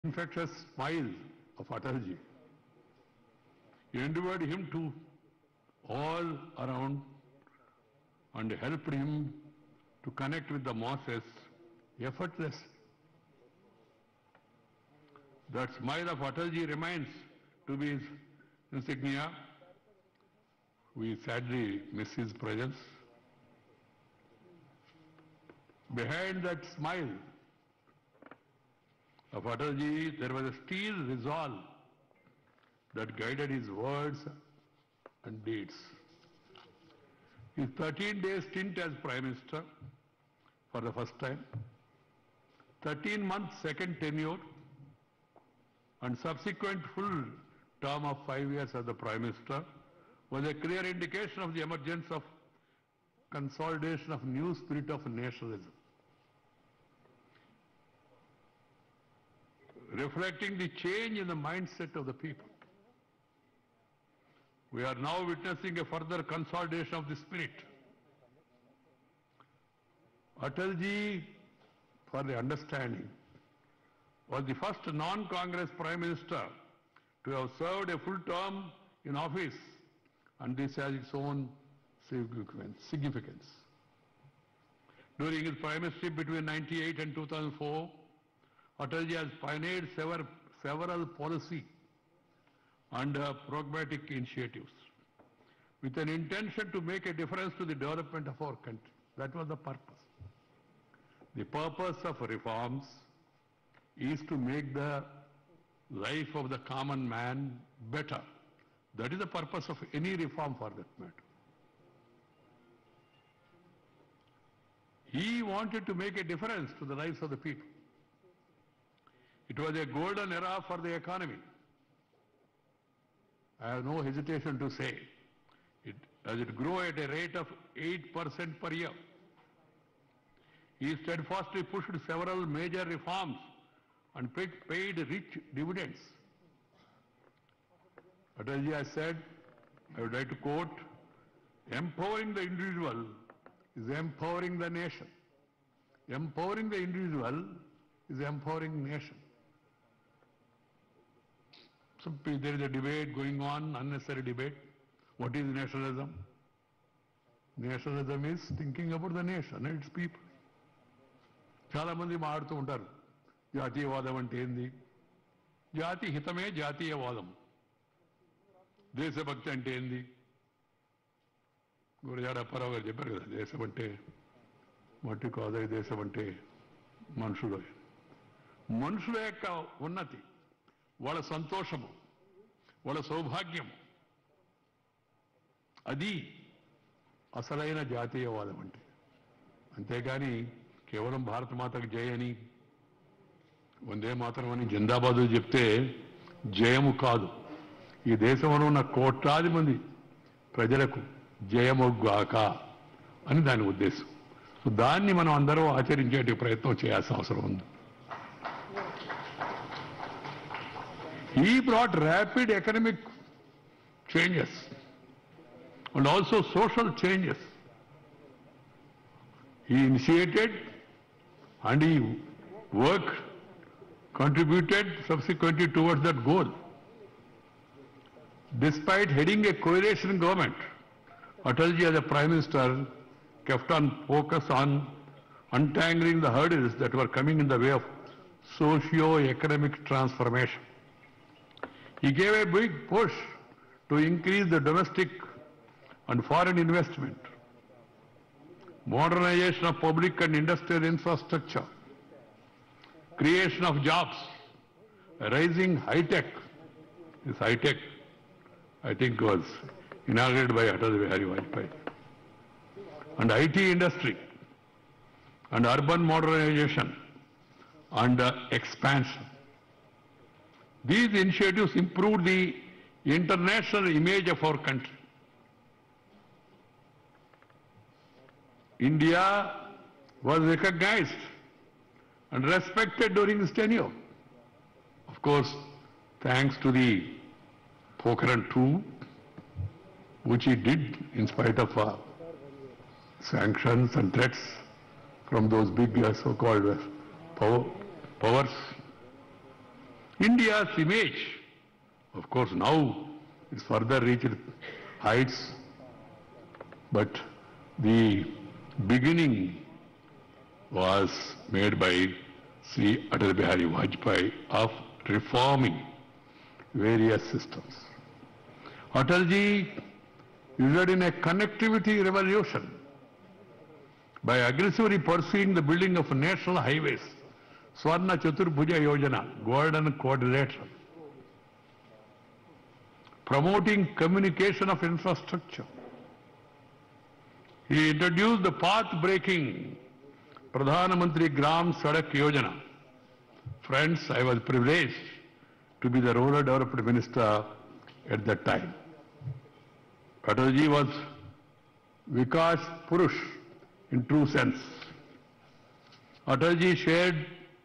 infectious smile of Atalji endeavored him to all around and helped him to connect with the masses effortless. That smile of Atalji remains to be his insignia. We sadly miss his presence. Behind that smile of Atalji, there was a steel resolve that guided his words and deeds. His 13-day stint as Prime Minister for the first time, 13-month second tenure, and subsequent full term of 5 years as the Prime Minister was a clear indication of the emergence of consolidation of new spirit of nationalism, reflecting the change in the mindset of the people. We are now witnessing a further consolidation of the spirit. Atalji, for the understanding, was the first non-Congress Prime Minister to have served a full term in office, and this has its own significance. During his primacy between 1998 and 2004, Atalji has pioneered several policy and pragmatic initiatives with an intention to make a difference to the development of our country. That was the purpose. The purpose of reforms is to make the life of the common man better. That is the purpose of any reform for that matter. He wanted to make a difference to the lives of the people. It was a golden era for the economy. I have no hesitation to say it, as it grew at a rate of 8% per year. He steadfastly pushed several major reforms and paid rich dividends. Atalji has said, I would like to quote, empowering the individual is empowering the nation. Empowering the individual is empowering the nation. So there is a debate going on, unnecessary debate. What is nationalism? Nationalism is thinking about the nation and its people. చాలా మంది మాట్లాడుతూ ఉంటారు జాతీయవాదం అంటే ఏంది? జాతి హితమే జాతీయవాదం. దేశభక్తి అంటే ఏంది? గురజాడ అప్పారావు గారు చెప్పారు కదా, దేశం అంటే మట్టి కాదు, దేశం అంటే మనుషులు. మనుషుల యొక్క ఉన్నతి, వాళ్ళ సంతోషము, వాళ్ళ సౌభాగ్యము, అది అసలైన జాతీయవాదం అంటే. అంతేగాని కేవలం భారత మాతకు జయ అని, వందే మాతరం అని జిందాబాదు చెప్తే జయము కాదు. ఈ దేశంలో ఉన్న కోట్లాది మంది ప్రజలకు జయముగాక అని దాని ఉద్దేశం. సో దాన్ని మనం అందరూ ఆచరించే ప్రయత్నం చేయాల్సిన అవసరం ఉంది. He brought rapid economic changes and also social changes. He initiated and he worked, contributed subsequently towards that goal. Despite heading a coalition government, Atalji as a Prime Minister kept on focus on untangling the hurdles that were coming in the way of socio-economic transformation. He gave a big push to increase the domestic and foreign investment, modernization of public and industrial infrastructure, creation of jobs, rising high-tech. This high-tech, I think, was inaugurated by Atal Bihari Vajpayee, and IT industry, and urban modernization, and expansion. These initiatives improved the international image of our country. India was recognized and respected during his tenure. Of course, thanks to the Pokhran II, which he did in spite of sanctions and threats from those big so-called powers. India's image, of course, now is further reached heights, but the beginning was made by Sri Atal Bihari Vajpayee of reforming various systems. Atalji ushered in a connectivity revolution by aggressively pursuing the building of national highways, Swarna Chaturbhuja Yojana, Golden Quadrilateral, promoting communication of infrastructure. He introduced the path-breaking Pradhan Mantri Gram Sadak Yojana. Friends, I was privileged to be the rural development minister at that time. Atalji was Vikas Purush in true sense. Atalji shared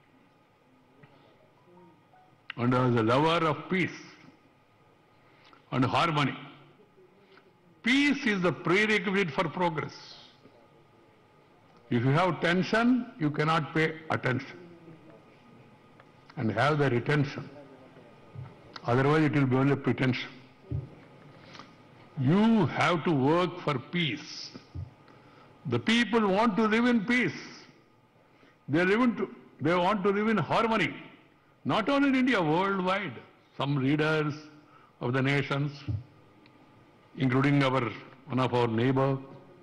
and was a lover of peace and harmony. Peace is the prerequisite for progress. If you have tension, you cannot pay attention and have the retention. Otherwise it will be only pretension. You have to work for peace. The people want to live in peace. They want to live in harmony. Not only in India, worldwide. Some leaders of the nations, including one of our neighbors,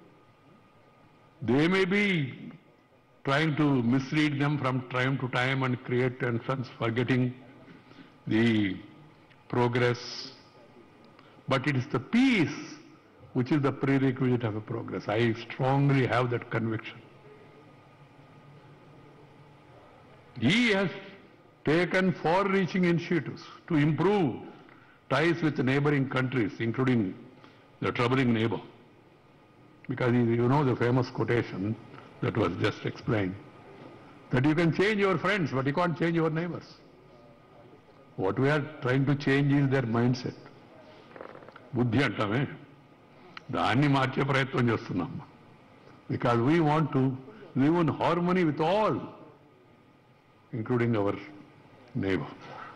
they may be trying to mislead them from time to time and create tensions, forgetting the progress. But it is the peace which is the prerequisite of a progress. I strongly have that conviction. He has taken far-reaching initiatives to improve ties with neighboring countries, including the troubling neighbor. Because you know the famous quotation that was just explained, that you can change your friends, but you can't change your neighbors. What we are trying to change is their mindset. Buddhi antame. Danni marche prayatnam chestunam. Because we want to live in harmony with all, including our neighbor.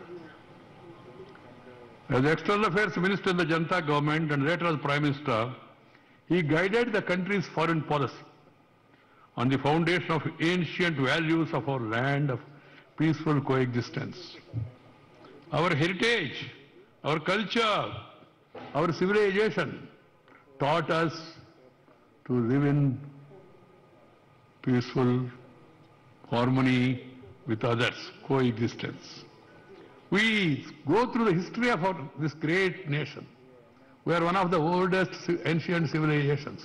As External Affairs Minister in the Janata government and later as Prime Minister, he guided the country's foreign policy on the foundation of ancient values of our land of peaceful coexistence. Our heritage, our culture, our civilization taught us to live in peaceful harmony with others, coexistence. We go through the history of this great nation. We are one of the oldest ancient civilizations.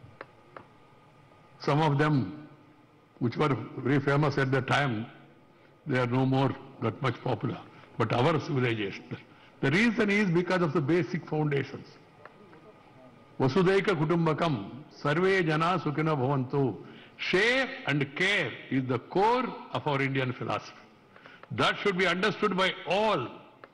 Some of them, which were very famous at the time, they are no more that much popular. But our civilization, the reason is because of the basic foundations. Vasudaika Kutumbakam, Sarve Jana Sukhina Bhavantu. Share and care is the core of our Indian philosophy. That should be understood by all.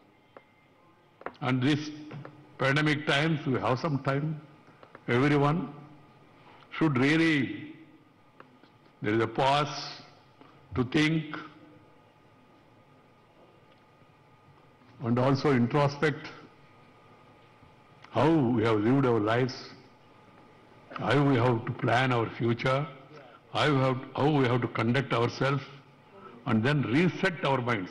And this pandemic times, we have some time. Everyone should really, there is a pause to think and also introspect how we have lived our lives, how we have to plan our future, how we have to conduct ourselves, and then reset our minds,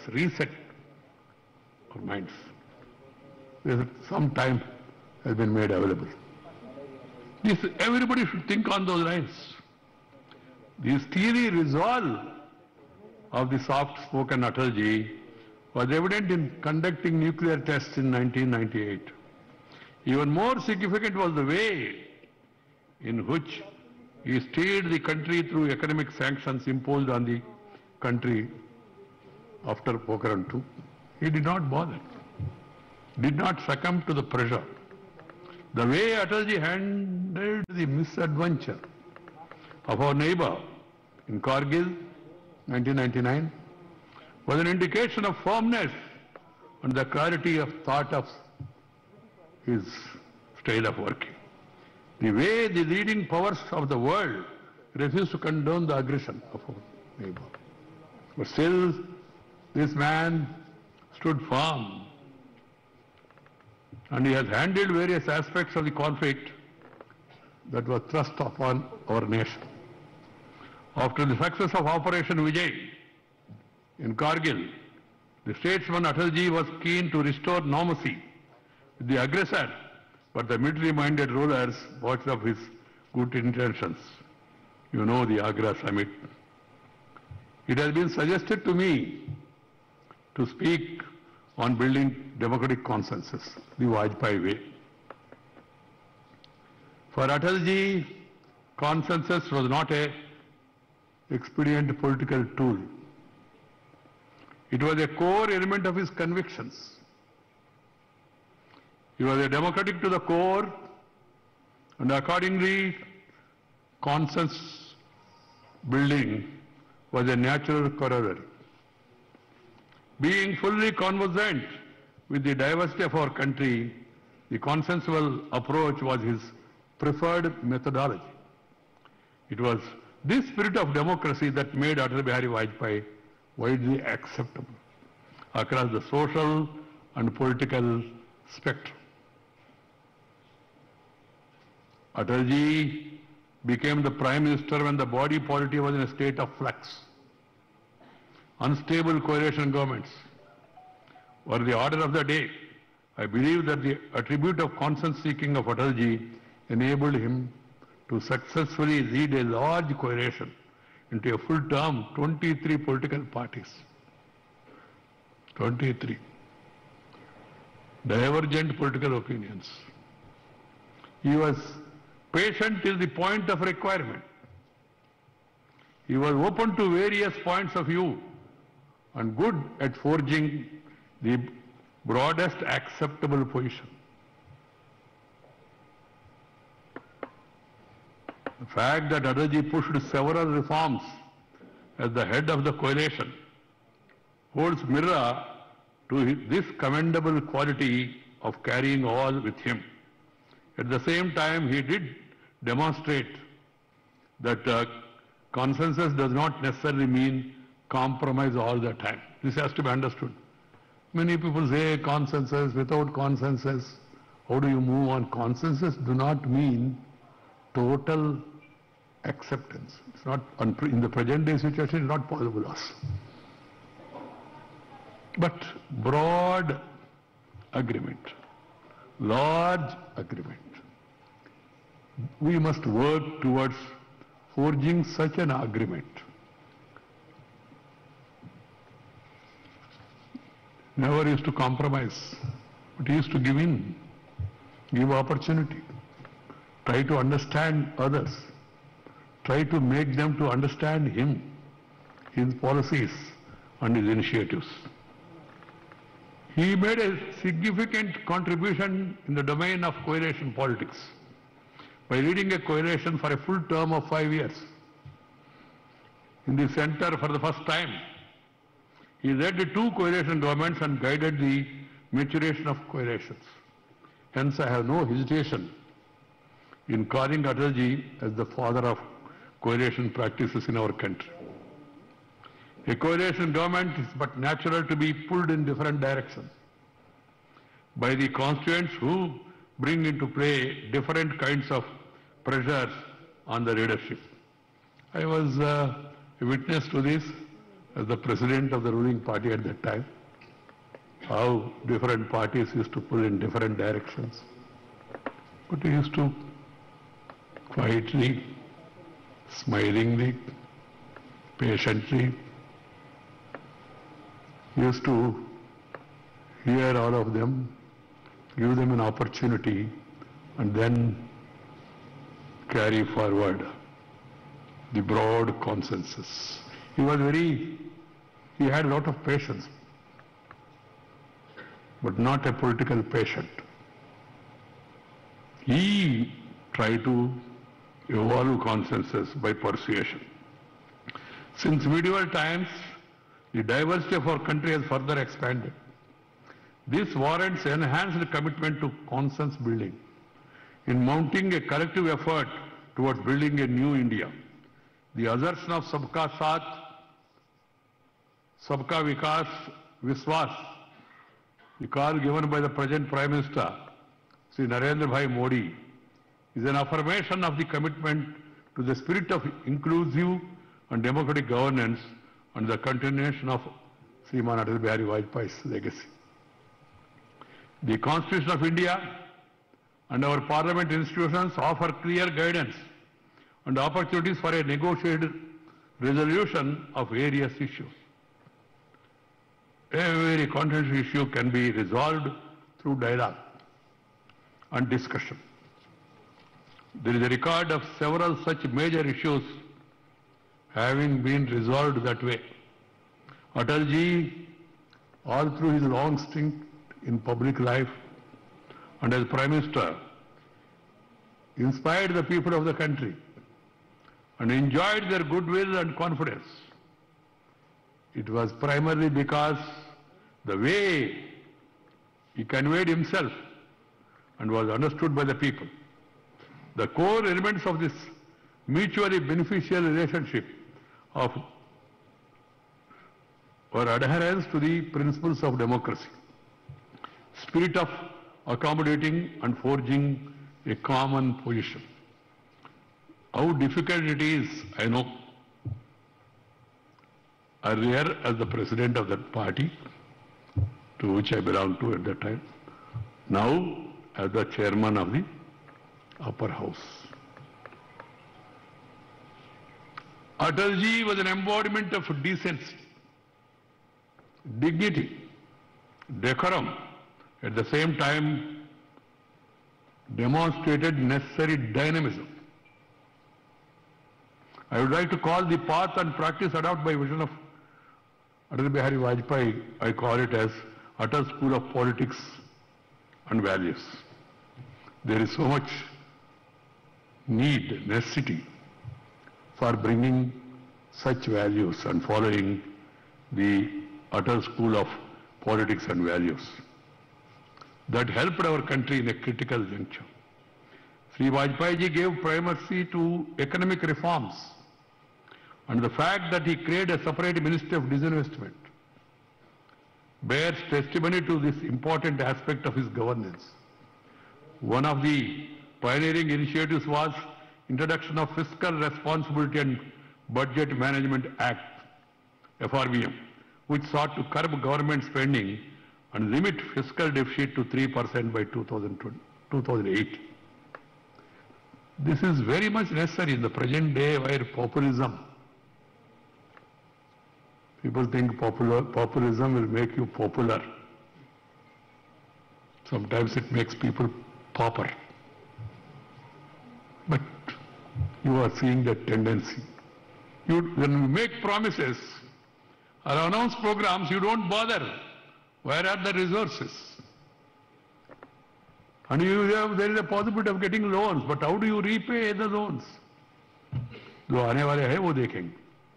Some time has been made available. Everybody should think on those lines. The steely resolve of the soft-spoken Atalji was evident in conducting nuclear tests in 1998. Even more significant was the way in which he steered the country through economic sanctions imposed on the country after Pokhran II. He did not bother, did not succumb to the pressure. The way Atalji handled the misadventure of our neighbor in Kargil, 1999, was an indication of firmness and the clarity of thought of his style of working. The way the leading powers of the world refused to condone the aggression of our neighbor. But still, this man stood firm, and he has handled various aspects of the conflict that was thrust upon our nation. After the success of Operation Vijay in Kargil, the statesman Atalji was keen to restore normalcy with the aggressor, but the military-minded rulers watched up his good intentions. You know the Agra summit. It has been suggested to me to speak on building democratic consensus, the Vajpayee way. For Atalji, consensus was not an expedient political tool. It was a core element of his convictions. He was a democratic to the core, and accordingly, consensus building was a natural corollary. Being fully conversant with the diversity of our country, the consensual approach was his preferred methodology. It was this spirit of democracy that made Atal Bihari Vajpayee widely acceptable across the social and political spectrum. Atalji became the Prime Minister when the body politic was in a state of flux. Unstable coalition governments were the order of the day. I believe that the attribute of consensus seeking of Atalji enabled him to successfully lead a large coalition into a full term, 23 political parties. 23. Divergent political opinions. He was patient till the point of requirement. He was open to various points of view and good at forging the broadest acceptable position. The fact that Atalji pushed several reforms as the head of the coalition holds mirror to this commendable quality of carrying all with him. At the same time, he did demonstrate that consensus does not necessarily mean compromise all the time. This has to be understood. Many people say consensus, without consensus, how do you move on? Consensus do not mean total acceptance. It's not, in the present day situation, it's not possible to us. But broad agreement, large agreement. We must work towards forging such an agreement. Never used to compromise, but he used to give in, give opportunity, try to understand others, try to make them to understand him, his policies and his initiatives. He made a significant contribution in the domain of coalition politics by leading a coalition for a full term of 5 years. In the center for the first time, he led the 2 coalition governments and guided the maturation of coalitions. Hence, I have no hesitation in calling Atalji as the father of coalition practices in our country. A coalition government is but natural to be pulled in different directions by the constituents who bring into play different kinds of pressures on the leadership. I was a witness to this as the president of the ruling party at that time, how different parties used to pull in different directions. But he used to quietly, smilingly, patiently, he used to hear all of them, give them an opportunity, and then carry forward the broad consensus. He had a lot of patience, but not a political patient. He tried to evolve consensus by persuasion. Since medieval times, the diversity of our country has further expanded. This warrants enhanced commitment to consensus building in mounting a collective effort towards building a new India. The assertion of Sabka Saath, Sabka Vikas, Viswas The call given by the present Prime Minister, Sri Narendra Bhai Modi, is an affirmation of the commitment to the spirit of inclusive and democratic governance and the continuation of Sriman Atal Bihari Vajpayee's legacy. The Constitution of India and our parliament institutions offer clear guidance and opportunities for a negotiated resolution of various issues. Every contentious issue can be resolved through dialogue and discussion. There is a record of several such major issues having been resolved that way. Atalji, all through his long stint in public life and as Prime Minister, inspired the people of the country and enjoyed their goodwill and confidence. It was primarily because the way he conveyed himself and was understood by the people. The core elements of this mutually beneficial relationship of or adherence to the principles of democracy, spirit of accommodating and forging a common position. How difficult it is, I know. Earlier, as the president of that party, to which I belonged to at that time, now as the chairman of the upper house. Atalji was an embodiment of decency, dignity, decorum, at the same time demonstrated necessary dynamism. I would like to call the path and practice adopted by vision of Atal Bihari Vajpayee, I call it as Atal School of Politics and Values. There is so much need, necessity for bringing such values and following the Atal School of Politics and Values that helped our country in a critical juncture. Sri Vajpayee ji gave primacy to economic reforms, and the fact that he created a separate Ministry of Disinvestment bears testimony to this important aspect of his governance. One of the pioneering initiatives was introduction of Fiscal Responsibility and Budget Management Act, FRBM, which sought to curb government spending and limit fiscal deficit to 3% by 2008. This is very much necessary in the present day where populism, people think populism will make you popular. Sometimes it makes people pauper. But you are seeing that tendency. When you make promises or announce programs, you don't bother. Where are the resources? And there is a possibility of getting loans, but how do you repay the loans? जो आने वाले हैं वो देखेंगे.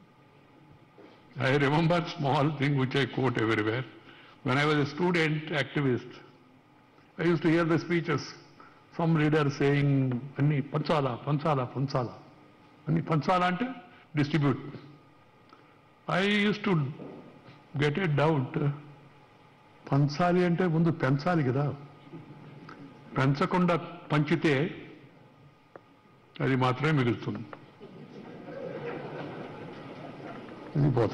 I remember a small thing which I quote everywhere. When I was a student activist, I used to hear the speeches. Some leader saying, Anni pansala, pansala, pansala. Anni pansala ante distribute. I used to get a doubt. Pansali ante mundu pensali kada. Pensakunda panchite, adi matrame migultundi. Idi both.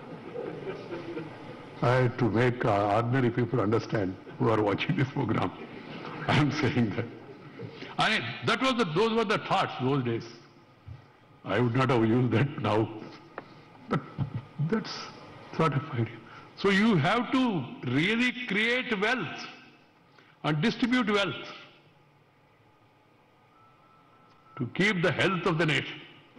I had to make ordinary people understand who are watching this program. I am saying that. And those were the thoughts those days. I would not have used that now. But that's sort of idea. So you have to really create wealth and distribute wealth to keep the health of the nation,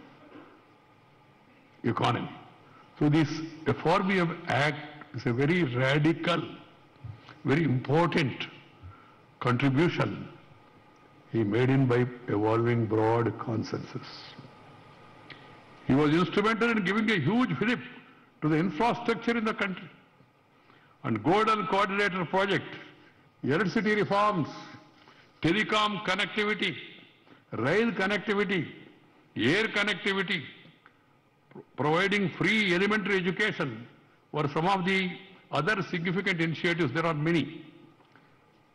economy. So this FRBM Act is a very radical, very important contribution he made in by evolving broad consensus. He was instrumental in giving a huge fillip to the infrastructure in the country. And Golden Coordinator Project, electricity reforms, telecom connectivity, rail connectivity, air connectivity, providing free elementary education were some of the other significant initiatives. There are many.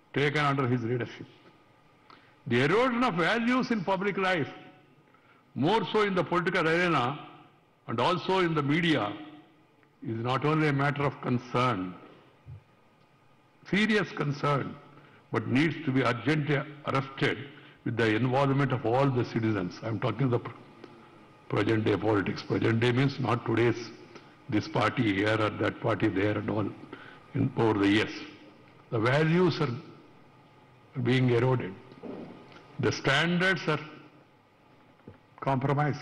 taken under his leadership. The erosion of values in public life, more so in the political arena and also in the media, is not only a matter of concern, serious concern, but needs to be urgently arrested with the involvement of all the citizens. I am talking the present day politics. Present day means not today's this party here or that party there and all over the years. The values are being eroded. The standards are compromised.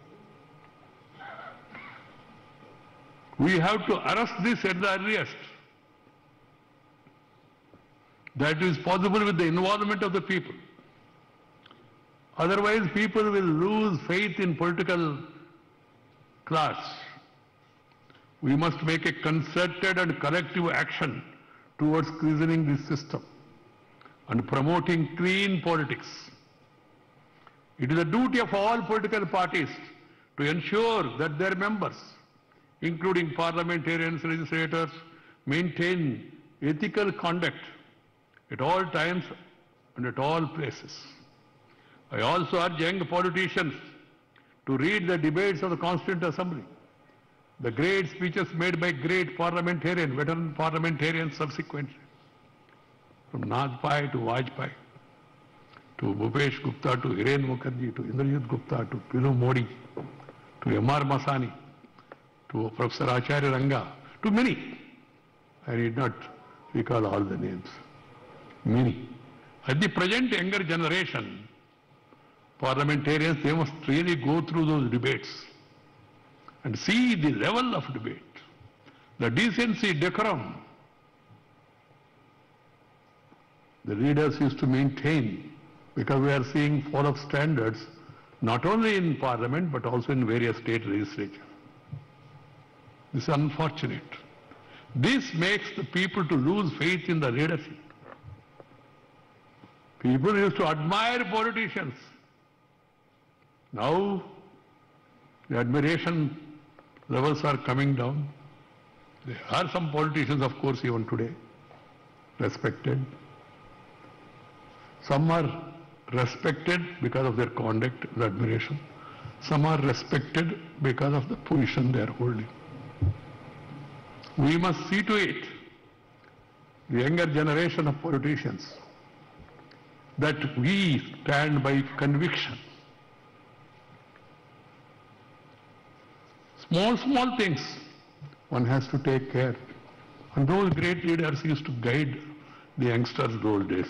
We have to arrest this at the earliest. That is possible with the involvement of the people. Otherwise, people will lose faith in political class. We must make a concerted and collective action towards cleansing this system and promoting clean politics. It is the duty of all political parties to ensure that their members, including parliamentarians, legislators, maintain ethical conduct at all times and at all places. I also urge young politicians to read the debates of the Constituent Assembly, the great speeches made by great parliamentarians, veteran parliamentarians subsequently, from Najpai to Vajpayee, to Bhupesh Gupta, to Hiren Mukherjee, to Indrajit Gupta, to Pinu Modi, to M.R. Masani, to Professor Acharya Ranga, to many. I need not recall all the names. Many. At the present younger generation, parliamentarians, they must really go through those debates and see the level of debate, the decency, decorum the leaders used to maintain, because we are seeing fall of standards not only in parliament but also in various state legislatures. This is unfortunate. This makes the people to lose faith in the leadership. People used to admire politicians. Now the admiration levels are coming down. There are some politicians, of course, even today, respected. Some are respected because of their conduct and admiration. Some are respected because of the position they are holding. We must see to it, the younger generation of politicians, that we stand by conviction. Small things one has to take care. And those great leaders used to guide the youngsters those days.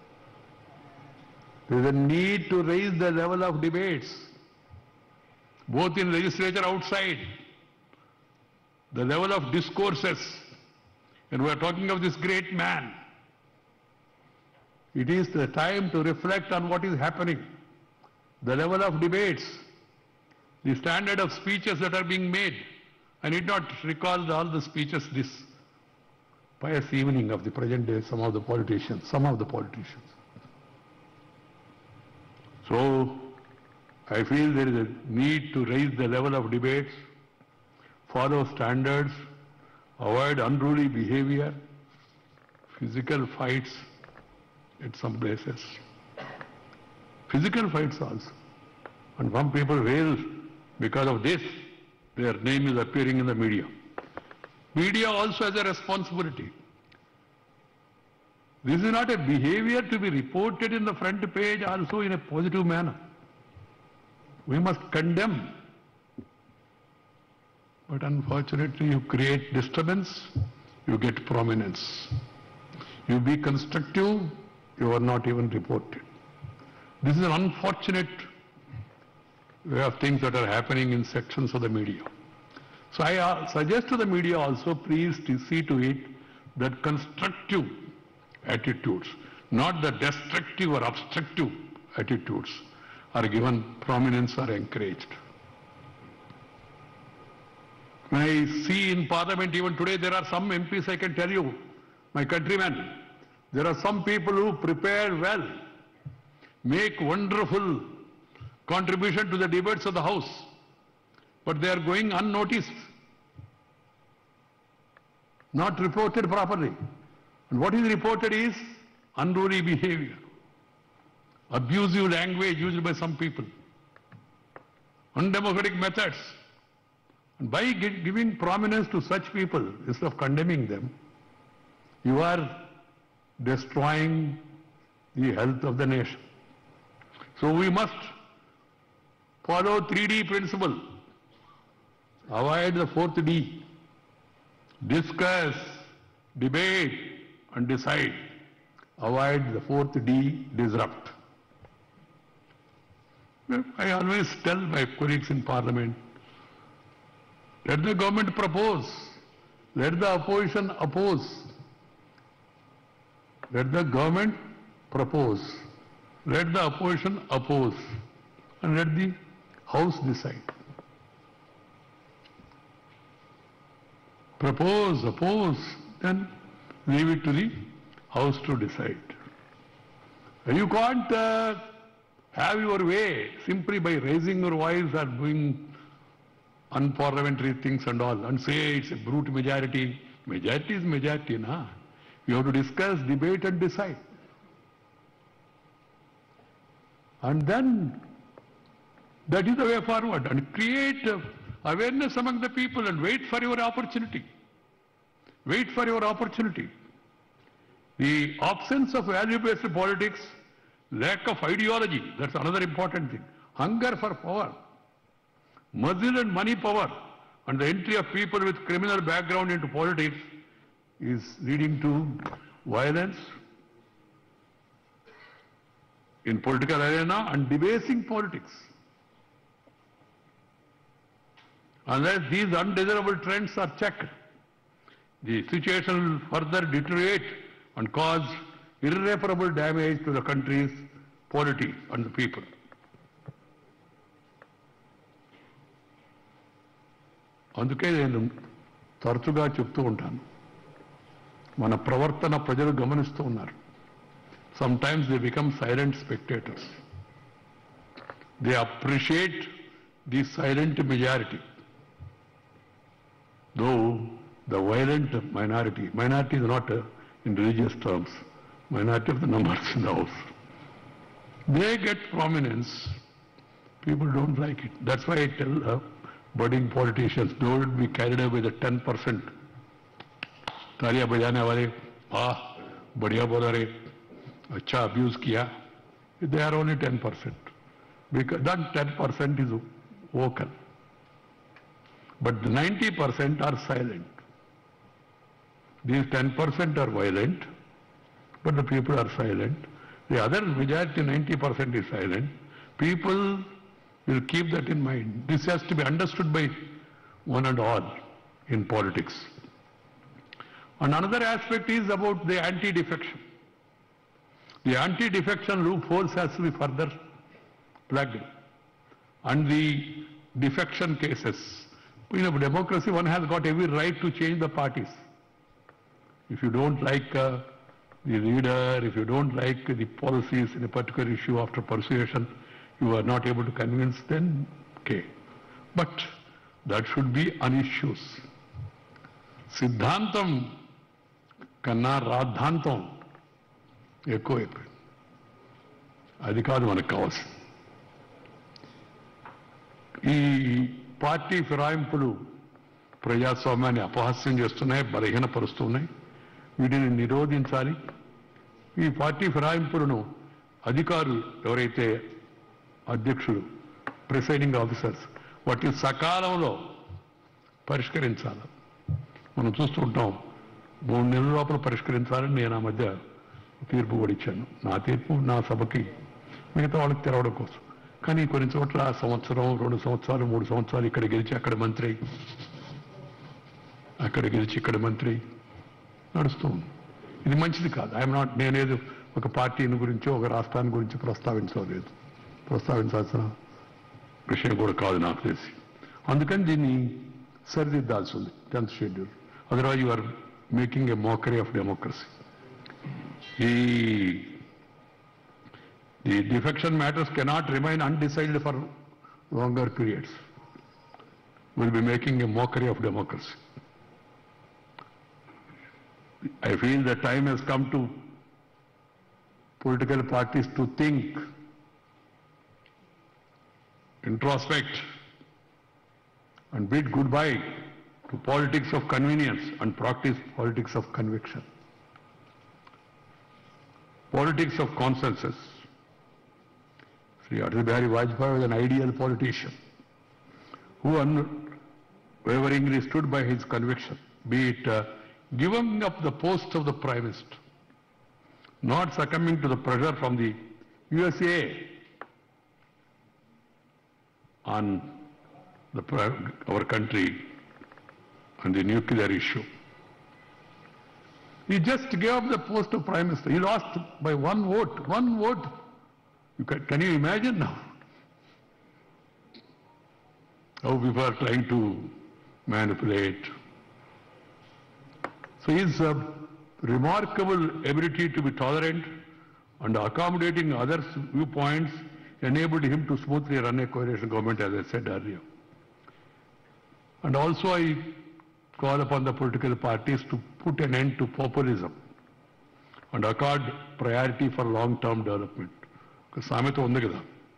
There is a need to raise the level of debates, both in legislature outside, the level of discourses. And we are talking of this great man. It is the time to reflect on what is happening, the level of debates, the standard of speeches that are being made. I need not recall all the speeches this pious evening of the present day, some of the politicians. So, I feel there is a need to raise the level of debates, follow standards, avoid unruly behavior, physical fights at some places. Physical fights also. And some people rail because of this, their name is appearing in the media. Media also has a responsibility. This is not a behavior to be reported in the front page also in a positive manner. We must condemn. But unfortunately, you create disturbance, you get prominence. You be constructive, you are not even reported. This is an unfortunate way of things that are happening in sections of the media. So I suggest to the media also, please to see to it that constructive attitudes, not the destructive or obstructive attitudes, are given prominence or encouraged. When I see in Parliament even today, there are some MPs, I can tell you, my countrymen, there are some people who prepare well, make wonderful contribution to the debates of the House, but they are going unnoticed, not reported properly. And what is reported is unruly behavior, abusive language used by some people, undemocratic methods. And by giving prominence to such people, instead of condemning them, you are destroying the health of the nation. So we must follow 3D principle. Avoid the fourth D. Discuss, debate, and decide. Avoid the fourth D, disrupt. I always tell my colleagues in Parliament, let the government propose, let the opposition oppose. Let the government propose, let the opposition oppose, and let the House decide. Propose, oppose, then leave it to the House to decide. You can't have your way simply by raising your voice or doing unparliamentary things and all, and say it's a brute majority. Majority is majority, na? You have to discuss, debate and decide. And then that is the way forward, and create awareness among the people and wait for your opportunity. Wait for your opportunity. The absence of value-based politics, lack of ideology, that's another important thing. Hunger for power, muscle and money power, and the entry of people with criminal background into politics is leading to violence in political arena and debasing politics. Unless these undesirable trends are checked, the situation will further deteriorate and cause irreparable damage to the country's polity and the people. అందుకే నేను తరచుగా చెప్తూ ఉంటాను, మన ప్రవర్తన ప్రజలు గమనిస్తూ ఉన్నారు. Sometimes they become silent spectators. They appreciate the silent majority, though the violent minority is not in religious terms, minority of the numbers in the house. They get prominence. People don't like it. That's why I tell budding politicians, don't be carried away with the 10%. तालियां बजाने वाले, वाह, बढ़िया बोला रे, अच्छा abuse किया. They are only 10%. Because that 10% is vocal. But the 90% are silent. These 10% are violent, but the people are silent. The other majority, 90% is silent. People will keep that in mind. This has to be understood by one and all in politics. And another aspect is about the anti-defection. The anti-defection loopholes has to be further plugged. And the defection cases. In a democracy, one has got every right to change the parties. If you don't like the leader, if you don't like the policies in a particular issue after persuasion, you are not able to convince, then okay. But that should be on issues. Siddhantam kanna radhantam ఎక్కువైపోయింది. అది కాదు మనకు కావాల్సింది. ఈ party ఫిరాయింపులు ప్రజాస్వామ్యాన్ని అపహాస్యం చేస్తున్నాయి, బలహీనపరుస్తున్నాయి. వీటిని నిరోధించాలి. ఈ పార్టీ ఫిరాయింపులను అధికారులు ఎవరైతే అధ్యక్షులు, ప్రిసైడింగ్ ఆఫీసర్స్, వాటిని సకాలంలో పరిష్కరించాలి. మనం చూస్తుంటాం, 3 నెలల లోపల పరిష్కరించాలని నేను ఆ మధ్య తీర్పు కూడా ఇచ్చాను. నా తీర్పు నా సభకి, మిగతా వాళ్ళకి తెరవడం కోసం. కానీ కొన్ని చోట్ల సంవత్సరం, 2 సంవత్సరాలు, 3 సంవత్సరాలు ఇక్కడ గెలిచి అక్కడ మంత్రి, అక్కడ గెలిచి ఇక్కడ మంత్రి నడుస్తూ ఉంది. ఇది మంచిది కాదు. నేనేదో ఒక పార్టీని గురించో ఒక రాష్ట్రాన్ని గురించి ప్రస్తావించాల్సిన విషయం కూడా కాదు నాకు తెలిసి. అందుకని దీన్ని సరిదిద్దాల్సి ఉంది 10th schedule. Otherwise you are making a mockery of democracy. The defection matters cannot remain undecided for longer periods. We'll be making a mockery of democracy. I feel the time has come to political parties to think, introspect, and bid goodbye to politics of convenience and practice politics of conviction. Politics of consensus. Sri Atal Bihari Vajpayee was an ideal politician who unwaveringly stood by his conviction, be it giving up the post of the Prime Minister, not succumbing to the pressure from the USA on our country and the nuclear issue. He just gave up the post of Prime Minister. He lost by one vote. One vote. Can you imagine now? How people are trying to manipulate. So his remarkable ability to be tolerant and accommodating others' viewpoints enabled him to smoothly run a coalition government, as I said earlier. And also I call upon the political parties to put an end to populism and accord priority for long-term development. Because సామెత ఉంది కదా,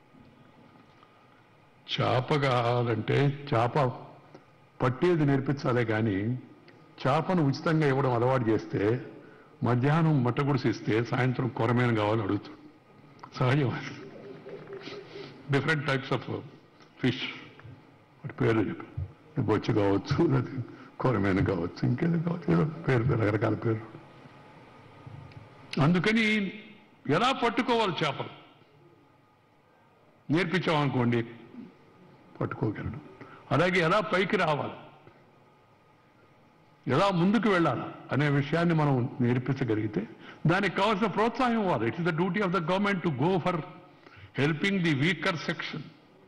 చేప కావాలంటే చేప పట్టేది నేర్పించాలే కానీ చేపను ఉచితంగా ఇవ్వడం అలవాటు చేస్తే మధ్యాహ్నం మట్టగుడిసి ఇస్తే సాయంత్రం కొరమేను కావాలని అడుగుతాడు. సహజం. డిఫరెంట్ టైప్స్ ఆఫ్ ఫిష్ వాటి పేర్లు చెప్పారు. బొచ్చు కావచ్చు, కొరమేను కావచ్చు, ఇంకేదో కావచ్చు, ఏదో పేరు రకరకాల పేరు. అందుకని ఎలా పట్టుకోవాలి చేపలు నేర్పించామనుకోండి పట్టుకోగలడు. అలాగే ఎలా పైకి రావాలి, ఎలా ముందుకు వెళ్ళాలి అనే విషయాన్ని మనం నేర్పించగలిగితే దానికి కావాల్సిన ప్రోత్సాహం ఇవ్వాలి. It is the duty of the government to go for helping the weaker section,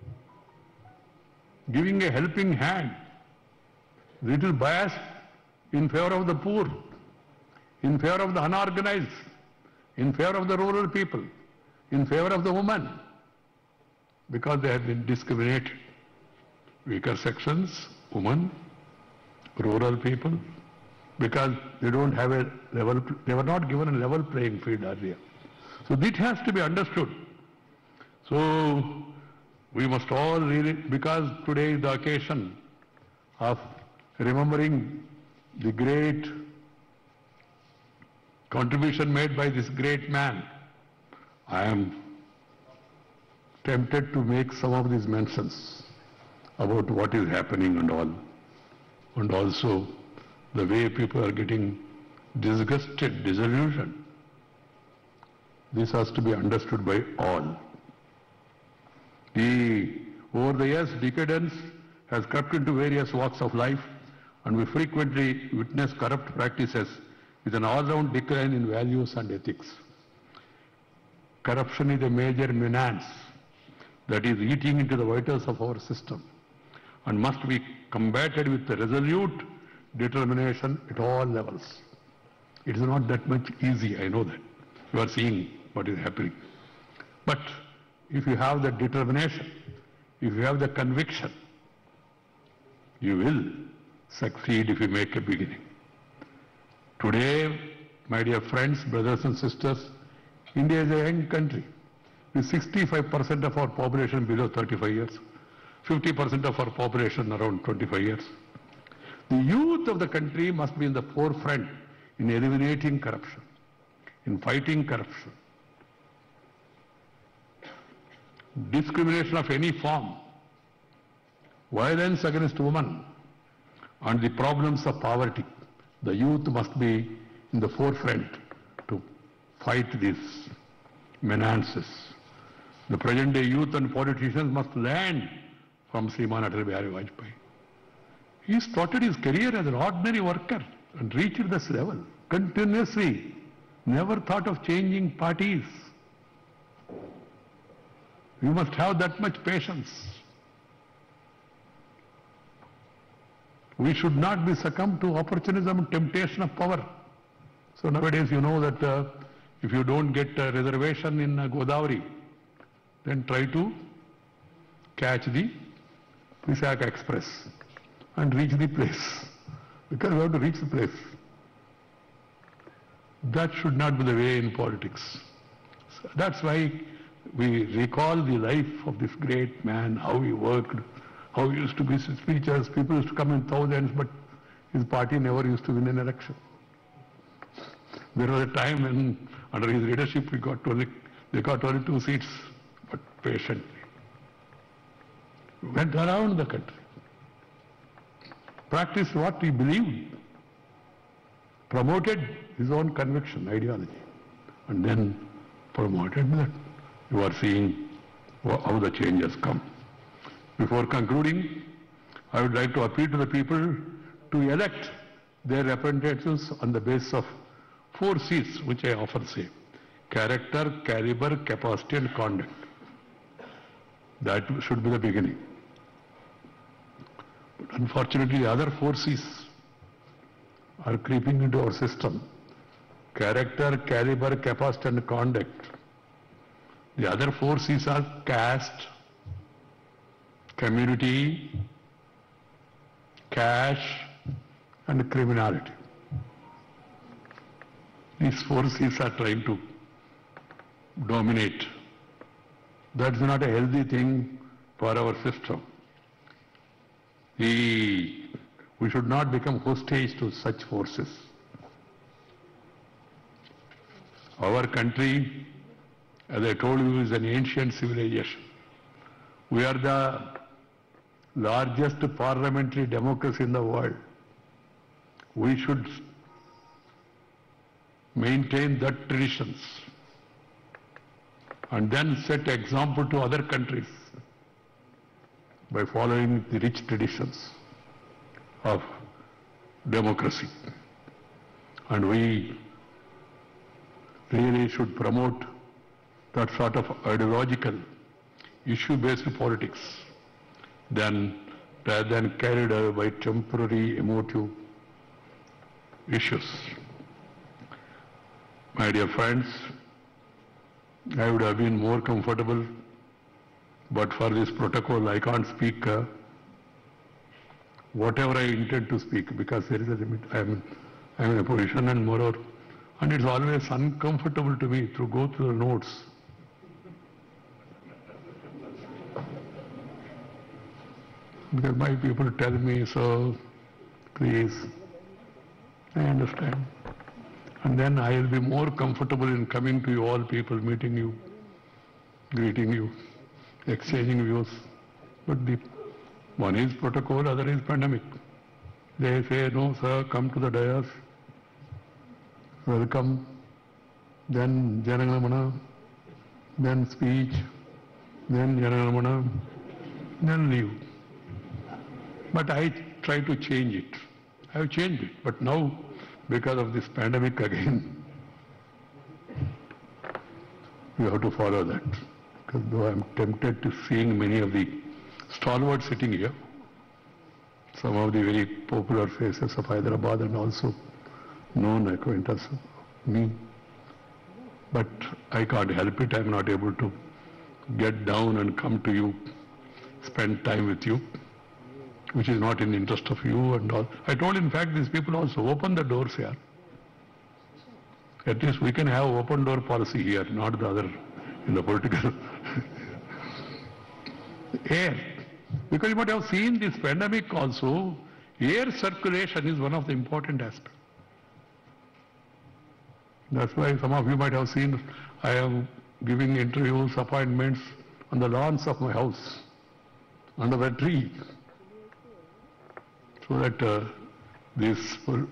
giving a helping hand, little bias in favor of the poor, in favor of the unorganized, in favor of the rural people, in favor of the women, because they have been discriminated. Weaker sections, women, rural people, because they don't have a level, they were not given a level playing field earlier. So this has to be understood. So we must all really, because today is the occasion of remembering the great contribution made by this great man, I am tempted to make some of these mentions about what is happening and all, and also the way people are getting disgusted, disillusioned. This has to be understood by all. Over the years, decadence has crept into various walks of life, and we frequently witness corrupt practices with an all-round decline in values and ethics. Corruption is a major menace that is eating into the vitals of our system and must be combated with resolute determination at all levels. It is not that much easy, I know that. You are seeing what is happening. But if you have the determination, if you have the conviction, you will succeed if you make a beginning. Today, my dear friends, brothers and sisters, India is a young country with 65% of our population below 35 years, 50% of our population around 25 years. The youth of the country must be in the forefront in eliminating corruption, in fighting corruption. Discrimination of any form, violence against women, and the problems of poverty. The youth must be in the forefront to fight these menaces. The present day youth and politicians must learn from Sriman Atal Bihari Vajpayee. He started his career as an ordinary worker and reached this level continuously, never thought of changing parties. You must have that much patience. We should not be succumbed to opportunism and temptation of power. So nowadays you know that if you don't get a reservation in Godavari, then try to catch the Visakha Express and reach the place. Because we have to reach the place. That should not be the way in politics. So that's why we recall the life of this great man, how he worked, how he used to be speeches. People used to come in thousands, but his party never used to win an election. There was a time when, under his leadership, they got only 2 seats, but patiently went around the country, practiced what he believed, promoted his own conviction, ideology, and then promoted that. You are seeing how the change has come. Before concluding, I would like to appeal to the people to elect their representatives on the basis of 4 C's, which I often say: character, caliber, capacity, and conduct. That should be the beginning. But unfortunately, the other 4 C's are creeping into our system: character, caliber, capacity, and conduct. The other 4 C's are caste, community, cash, and criminality. These 4 C's are trying to dominate. That's not a healthy thing for our system. We should not become hostage to such forces. Our country, as I told you, is an ancient civilization. We are the largest parliamentary democracy in the world. We should maintain that traditions and then set example to other countries by following the rich traditions of democracy. And we really should promote that sort of ideological, issue-based politics rather than carried away by temporary emotive issues. My dear friends, I would have been more comfortable, but for this protocol I can't speak whatever I intend to speak, because there is a limit. I am in a position, and moreover, and it's always uncomfortable to me to go through the notes. Because my people tell me, so please, I understand. And then I will be more comfortable in coming to you all people, meeting you, greeting you, exchanging views. But one is protocol, other is pandemic. They say, no sir, come to the dais, welcome, then Janagalamana, then speech, then Janagalamana, then leave. But I try to change it. I have changed it, but now, because of this pandemic again, we have to follow that. Because though I am tempted to seeing many of the stalwarts sitting here, some of the very popular faces of Hyderabad and also known acquaintance of me. But I can't help it. I am not able to get down and come to you, spend time with you, which is not in the interest of you and all. I told, in fact, these people also open the doors here. At least we can have open door policy here, not the other in the political air. Because you might have seen this pandemic also, air circulation is one of the important aspects. That's why some of you might have seen I am giving interviews, appointments on the lawns of my house, under the tree, so that these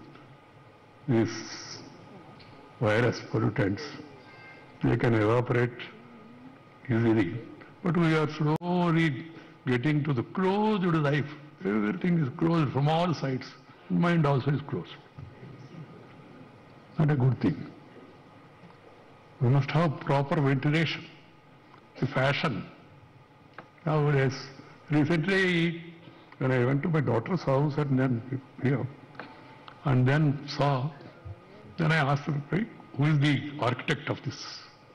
virus pollutants, they can evaporate easily. But we are slowly getting to the closed life. Everything is closed from all sides. Mind also is closed. Not a good thing. We must have proper ventilation. The fashion. Nowadays, recently, when I went to my daughter's house and then here, and then saw, then I asked her, who is the architect of this?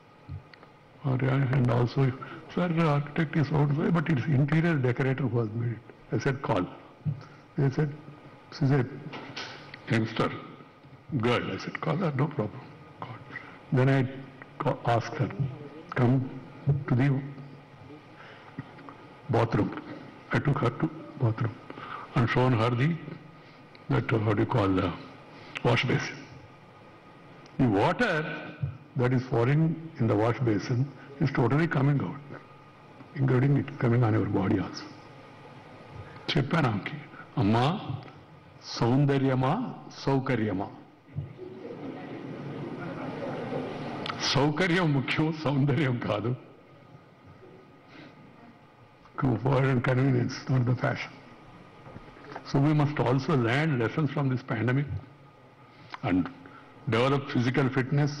And also, sir, the architect is outside, but it's interior decorator who has made it. I said, call. They said, she's a youngster, girl. I said, call her, no problem. Call. Then I asked her, come to the bathroom. I took her to bathroom and shown her the wash basin. The water that is falling in the wash basin is totally coming out, including it coming on your body also. చెప్పాను ఆమెకి, అమ్మా సౌందర్యమా సౌకర్యమా? సౌకర్యం ముఖ్యం, సౌందర్యం కాదు. Comfort and convenience, not the fashion. So we must also learn lessons from this pandemic and develop physical fitness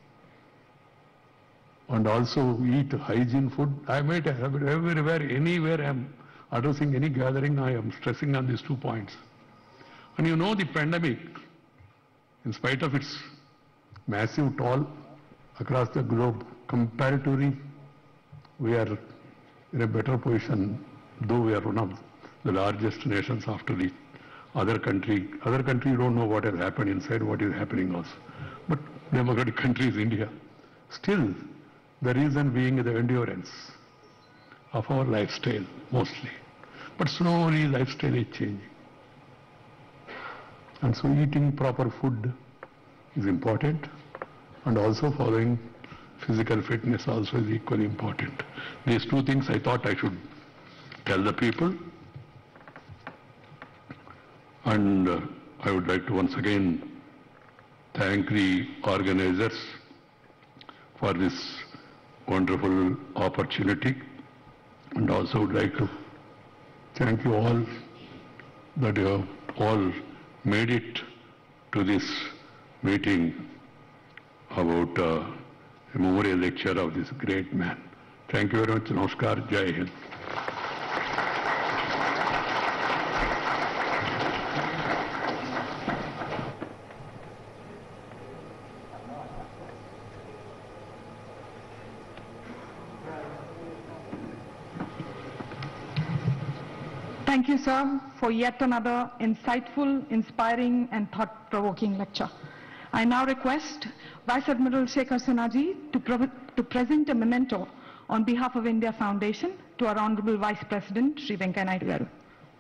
and also eat hygiene food. I might have it everywhere, anywhere I am addressing any gathering, I am stressing on these 2 points. And you know, the pandemic, in spite of its massive toll across the globe, comparatively, we are in a better position, though we are one of the largest nations after the other country. Other country don't know what has happened inside, what is happening also. But democratic country is India. Still, the reason being the endurance of our lifestyle, mostly. But slowly lifestyle is changing. And so eating proper food is important, and also following physical fitness also is equally important. These 2 things I thought I should tell the people. And I would like to once again thank the organizers for this wonderful opportunity, and also would like to thank you all that you have all made it to this meeting about a memorial lecture of this great man. Thank you very much. Namaskar. Jai Hind. Thank you, sir, for yet another insightful, inspiring and thought-provoking lecture. I now request Vice Admiral Shekhar Sinha to present a memento on behalf of India Foundation to our Honorable Vice President, Sri Venkaiah Naidu Garu.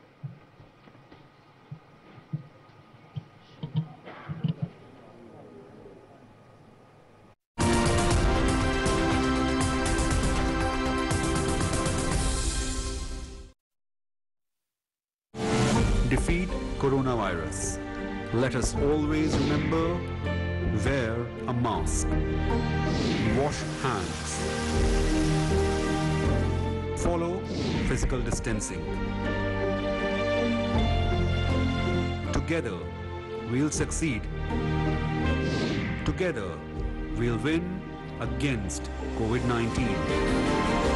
Defeat coronavirus. Let us always remember, wear a mask, wash hands, follow physical distancing. Together, we'll succeed. Together, we'll win against COVID-19.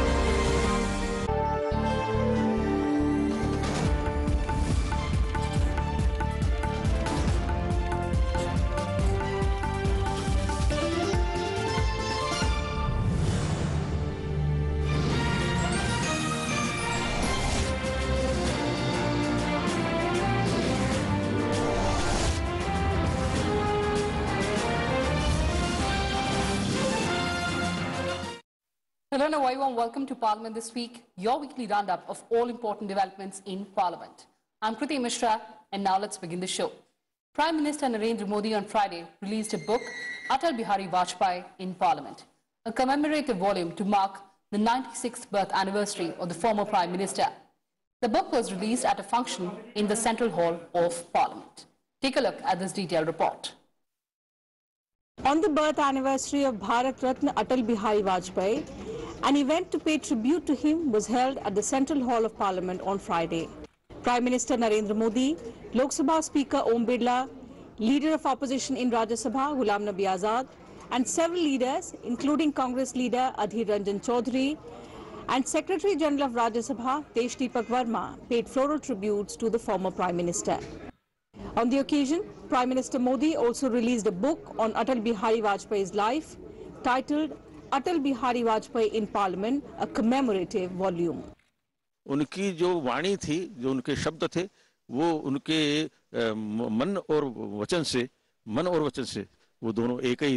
Hello and a very warm welcome to Parliament This Week, your weekly roundup of all important developments in Parliament. I'm Kriti Mishra, and now let's begin the show. Prime Minister Narendra Modi on Friday released a book, Atal Bihari Vajpayee in Parliament, a commemorative volume to mark the 96th birth anniversary of the former Prime Minister. The book was released at a function in the Central Hall of Parliament. Take a look at this detailed report. On the birth anniversary of Bharat Ratna Atal Bihari Vajpayee, an event to pay tribute to him was held at the Central Hall of Parliament on Friday. Prime Minister Narendra Modi, Lok Sabha Speaker Om Birla, Leader of Opposition in Rajya Sabha Ghulam Nabi Azad, and several leaders, including Congress leader Adhir Ranjan Chaudhary and Secretary General of Rajya Sabha Tesh Deepak Verma, paid floral tributes to the former Prime Minister. On the occasion, Prime Minister Modi also released a book on Atal Bihari Vajpayee's life, titled Atal Bihari Vajpayee in Parliament, a commemorative volume. उनकी जो वाणी थी, जो उनके शब्द थे, वो उनके मन और वचन से वो दोनों एक ही थे,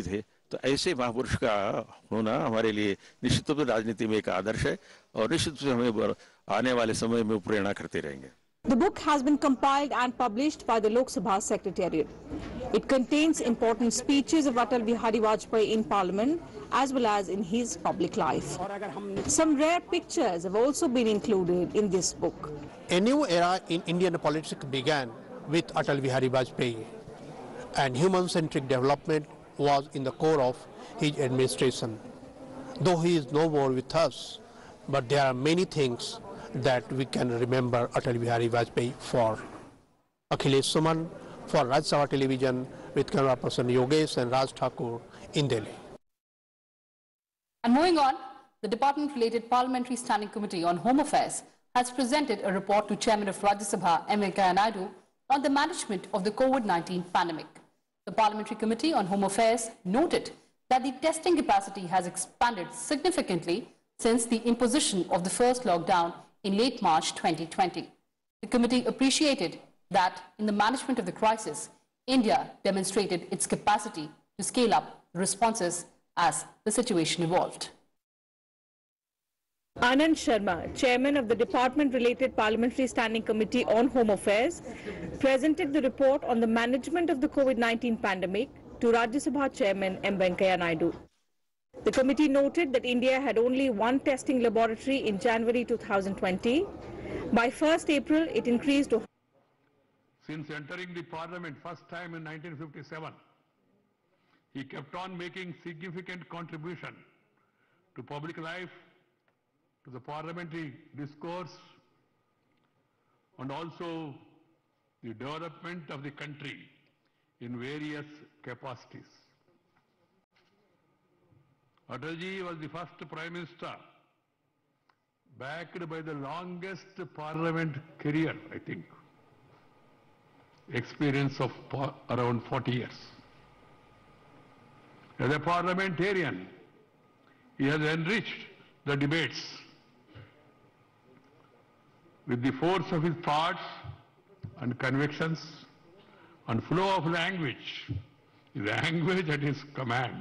तो ऐसे महापुरुष का होना हमारे लिए निश्चित रूप से राजनीति में एक आदर्श है और निश्चित रूप से हमें आने वाले समय में प्रेरणा करते रहेंगे। The book has been compiled and published by the Lok Sabha Secretariat. It contains important speeches of Atal Bihari Vajpayee in Parliament as well as in his public life. Some rare pictures have also been included in this book. A new era in Indian politics began with Atal Bihari Vajpayee, and human-centric development was in the core of his administration. Though he is no more with us, but there are many things that we can remember Atal Bihari Vajpayee for. Akhilesh Suman for Rajya Sabha Television with camera person Yogesh and Raj Thakur in Delhi. And moving on, the department-related Parliamentary Standing Committee on Home Affairs has presented a report to Chairman of Rajya Sabha M. Venkaiah Naidu on the management of the COVID-19 pandemic. The Parliamentary Committee on Home Affairs noted that the testing capacity has expanded significantly since the imposition of the first lockdown in late March 2020. The committee appreciated that in the management of the crisis, India demonstrated its capacity to scale up responses as the situation evolved. Anand Sharma, Chairman of the Department-related Parliamentary Standing Committee on Home Affairs, presented the report on the management of the COVID-19 pandemic to Rajya Sabha Chairman M. Venkaiah Naidu. The committee noted that India had only one testing laboratory in January 2020. By 1st April, it increased to... Since entering the parliament first time in 1957, he kept on making significant contribution to public life, to the parliamentary discourse, and also the development of the country in various capacities. Atalji was the first Prime Minister backed by the longest parliament career, I think. Experience of around 40 years. As a parliamentarian, he has enriched the debates with the force of his thoughts and convictions and flow of language at his command.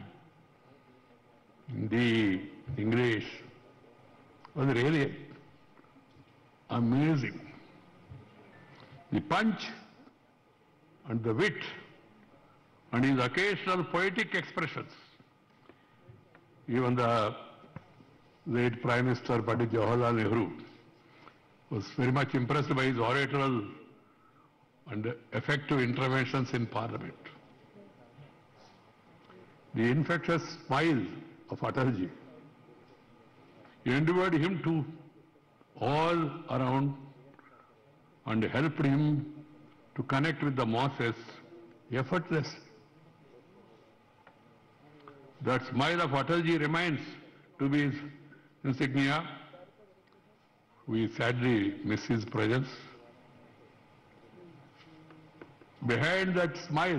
The English was really amazing. The punch and the wit and his occasional poetic expressions. Even the late Prime Minister Pandit Jawaharlal Nehru was very much impressed by his oratorial and effective interventions in Parliament. The infectious smile of Atalji endeared him to all around and helped him to connect with the masses effortlessly. That smile of Atalji remains to be his insignia. We sadly miss his presence. Behind that smile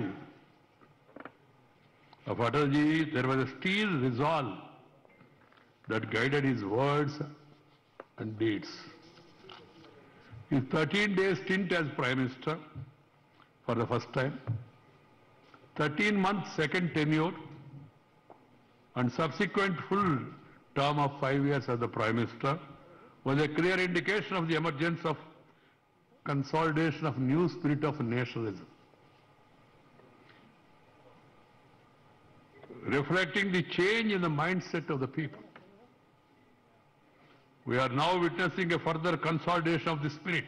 of Atalji, there was a steel resolve that guided his words and deeds. His 13-day stint as Prime Minister for the first time, 13-month second tenure, and subsequent full term of 5 years as the Prime Minister was a clear indication of the emergence of consolidation of new spirit of nationalism, reflecting the change in the mindset of the people. We are now witnessing a further consolidation of the spirit.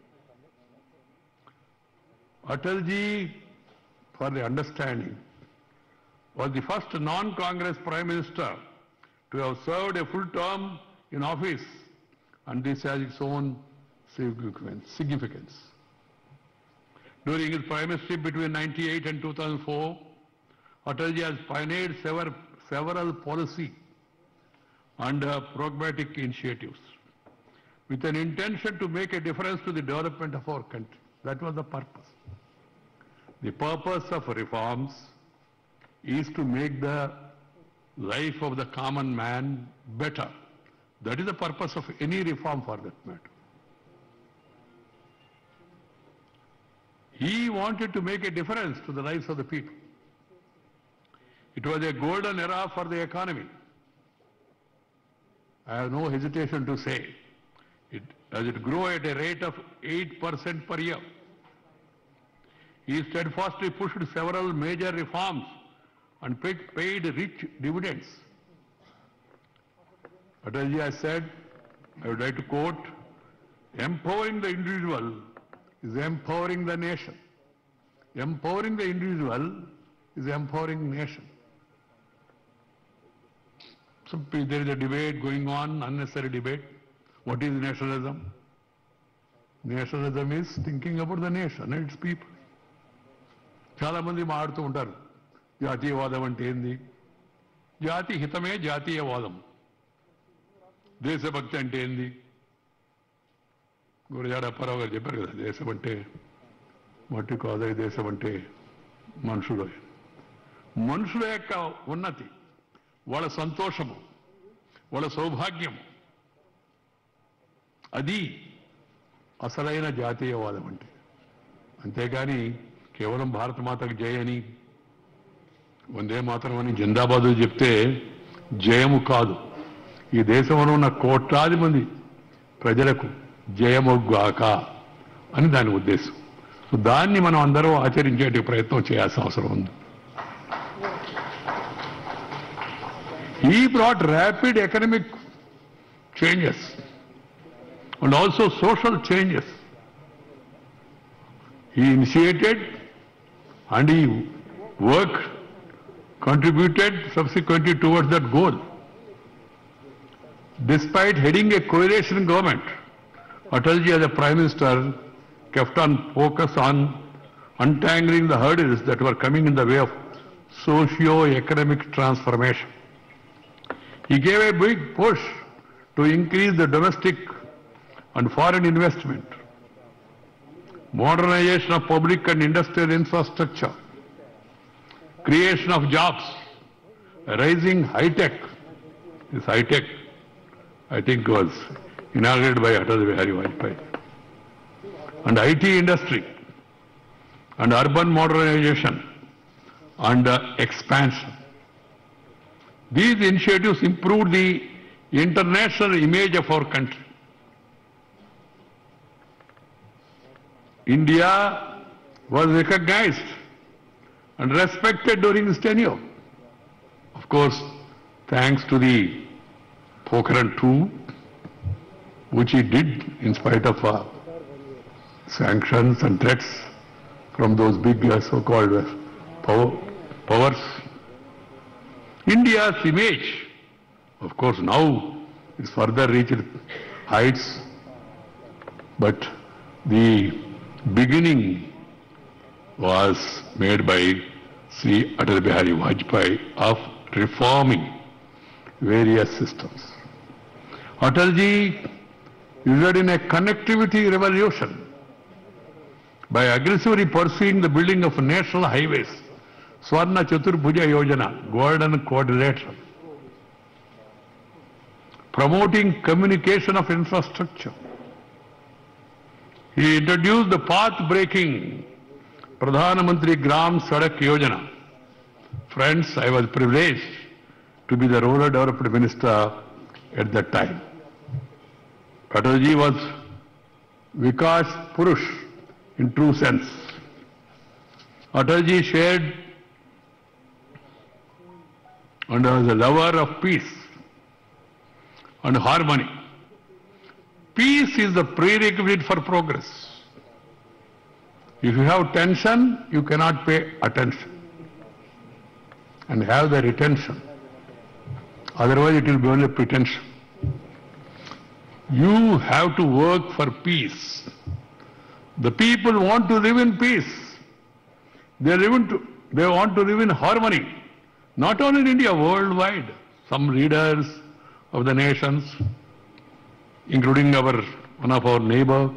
Atalji, for the understanding, was the first non-Congress Prime Minister to have served a full term in office, and this has its own significance. During his primacy between 1998 and 2004, Atalji has pioneered several policy and pragmatic initiatives with an intention to make a difference to the development of our country. That was the purpose. The purpose of reforms is to make the life of the common man better. That is the purpose of any reform for that matter. He wanted to make a difference to the lives of the people. It was a golden era for the economy. I have no hesitation to say, as it grew at a rate of 8% per year. He steadfastly pushed several major reforms and paid rich dividends. Atalji has said, I would like to quote, empowering the individual is empowering the nation. Empowering the individual is empowering the nation. So there is a debate going on, unnecessary debate. What is nationalism? Nationalism is thinking about the nation and its people. చాలా మంది మాట్లాడుతూ ఉంటారు జాతీయవాదం అంటే ఏంది? జాతి హితమే జాతీయవాదం. దేశభక్తి అంటే ఏంది? గురజాడ అప్పారావు గారు చెప్పారు కదా, దేశం అంటే మట్టి కాదు, దేశం అంటే మనుషులు. మనుషుల యొక్క ఉన్నతి, వాళ్ళ సంతోషము, వాళ్ళ సౌభాగ్యము, అది అసలైన జాతీయవాదం అంటే. అంతేగాని కేవలం భారత మాతకు జయ అని, వందే మాతరం అని జిందాబాదు చెప్తే జయము కాదు. ఈ దేశంలో ఉన్న కోట్లాది మంది ప్రజలకు జయమొగ్గాక అని దాని ఉద్దేశం. సో దాన్ని మనం అందరూ ఆచరించే ప్రయత్నం చేయాల్సిన అవసరం ఉంది. He brought rapid economic changes and also social changes. He initiated and he worked, contributed subsequently towards that goal. Despite heading a coalition government, Atalji as a Prime Minister kept on focus on untangling the hurdles that were coming in the way of socio-economic transformation. He gave a big push to increase the domestic and foreign investment, modernization of public and industrial infrastructure, creation of jobs, rising high-tech. This high-tech, I think, was inaugurated by Atal Bihari Vajpayee. And IT industry, and urban modernization, and expansion. These initiatives improved the international image of our country. India was recognized and respected during his tenure. Of course, thanks to the Pokhran II, which he did in spite of sanctions and threats from those big so-called powers. India's image, of course, now is further reached heights, but the beginning was made by Sri Atal Bihari Vajpayee of reforming various systems. Atalji ushered in a connectivity revolution by aggressively pursuing the building of national highways, Swarna Chaturbhuja Yojana, Golden Quadrilateral, promoting communication of infrastructure. He introduced the path-breaking Pradhan Mantri Gram Sadak Yojana. Friends, I was privileged to be the Rural Development Minister at that time. Atalji was Vikas Purush in true sense. Atalji shared and was a lover of peace and harmony. Peace is the prerequisite for progress. If you have tension, you cannot pay attention and have the retention. Otherwise, it will be only pretension. You have to work for peace. The people want to live in peace. They want to live in harmony. Not only in India, worldwide. Some leaders of the nations, including one of our neighbors,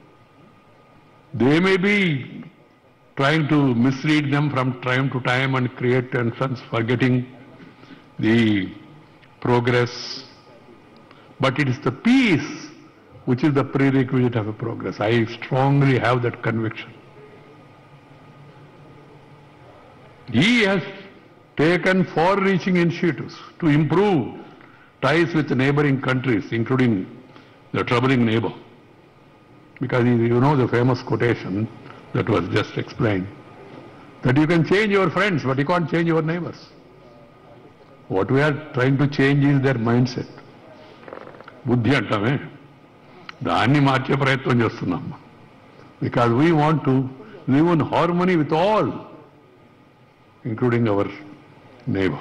they may be trying to mislead them from time to time and create tensions, forgetting the progress. But it is the peace which is the prerequisite of a progress. I strongly have that conviction. He has taken far-reaching initiatives to improve ties with neighboring countries, including the troubling neighbor. Because you know the famous quotation that was just explained, that you can change your friends, but you can't change your neighbors. What we are trying to change is their mindset. Buddhi antame. Danni marche prayatnam chestunam. Because we want to live in harmony with all, including our neighbor.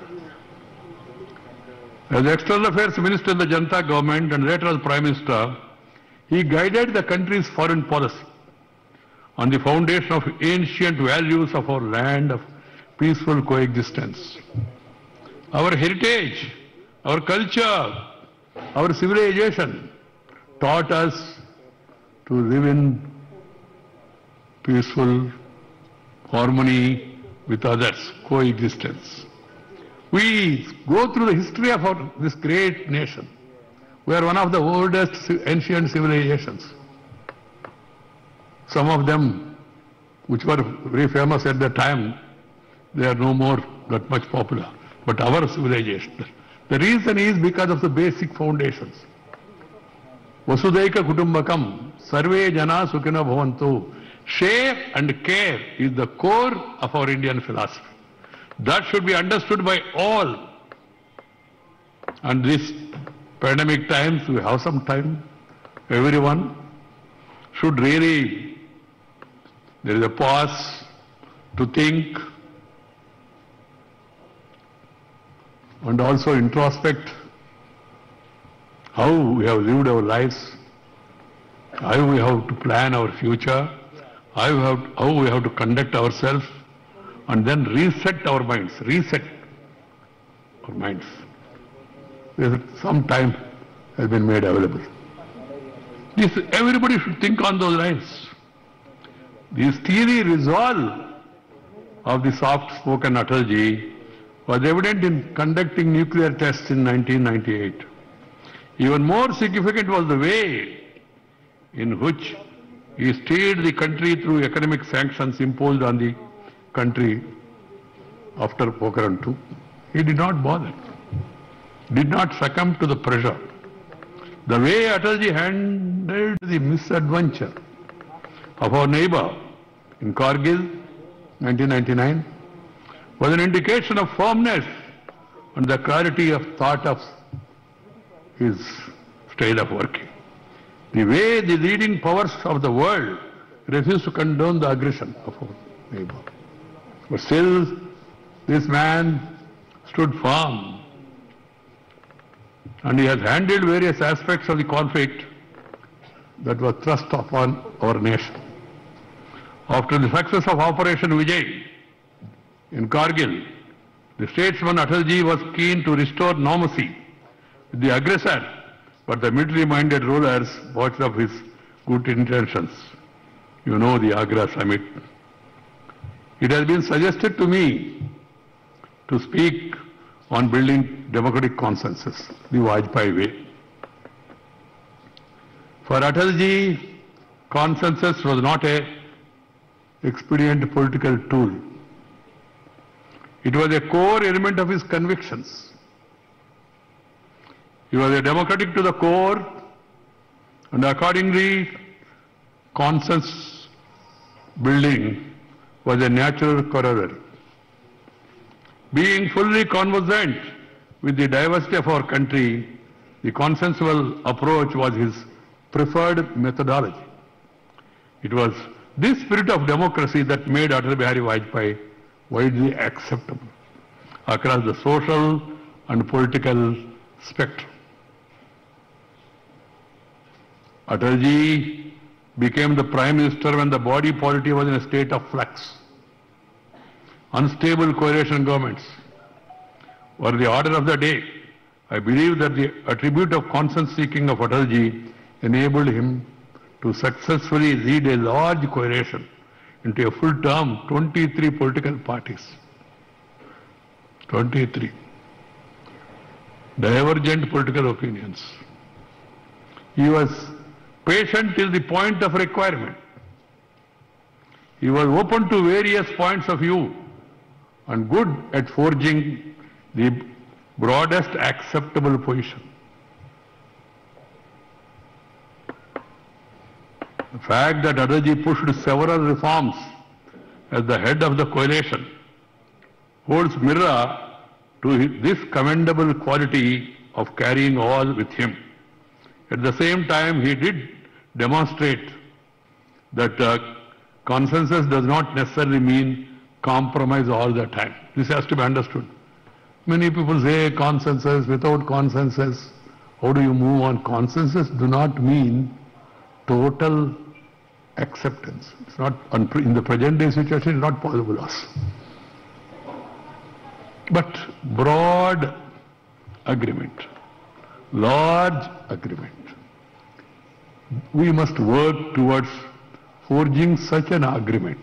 As External Affairs Minister in the Janata government and later as Prime Minister, he guided the country's foreign policy on the foundation of ancient values of our land of peaceful coexistence. Our heritage, our culture, our civilization taught us to live in peaceful harmony with others, coexistence. We go through the history of this great nation. We are one of the oldest ancient civilizations. Some of them, which were very famous at the time, they are no more that much popular. But our civilization, the reason is because of the basic foundations. Vasudaika Kutumbakam, Sarve Jana Sukhina Bhavantu. Share and care is the core of our Indian philosophy. That should be understood by all. And this pandemic times, we have some time. Everyone should really, there is a pause to think and also introspect how we have lived our lives, how we have to plan our future, how we have to conduct ourselves, and then reset our minds, Some time has been made available. Everybody should think on those lines. The steely resolve of the soft-spoken Atalji was evident in conducting nuclear tests in 1998. Even more significant was the way in which he steered the country through economic sanctions imposed on the country after Pokhran II. He did not bother, did not succumb to the pressure. The way Atalji handled the misadventure of our neighbor in Kargil, 1999, was an indication of firmness and the clarity of thought of his style of working. The way the leading powers of the world refused to condone the aggression of our neighbor. But still, this man stood firm, and he has handled various aspects of the conflict that were thrust upon our nation. After the success of Operation Vijay in Kargil, the statesman Atalji was keen to restore normalcy with the aggressor, but the military-minded rulers botched up his good intentions. You know the Agra summit. It has been suggested to me to speak on building democratic consensus, the Vajpayee way. For Atalji, consensus was not an expedient political tool. It was a core element of his convictions. He was a democratic to the core, and accordingly, consensus building was a natural corollary. Being fully conversant with the diversity of our country, the consensual approach was his preferred methodology. It was this spirit of democracy that made Atal Bihari Vajpayee widely acceptable across the social and political spectrum. Atalji became the Prime Minister when the body politic was in a state of flux. Unstable coalition governments were the order of the day. I believe that the attribute of consensus seeking of Atalji enabled him to successfully lead a large coalition into a full term, 23 political parties. 23. Divergent political opinions. He was patient till the point of requirement. He was open to various points of view and good at forging the broadest acceptable position. The fact that Atalji pushed several reforms as the head of the coalition holds mirror to this commendable quality of carrying all with him. At the same time, he did demonstrate that consensus does not necessarily mean compromise all the time. This has to be understood. Many people say consensus, without consensus, how do you move on? Consensus do not mean total acceptance. It's not, in the present day situation, it's not possible to us. But broad agreement, large agreement. We must work towards forging such an agreement.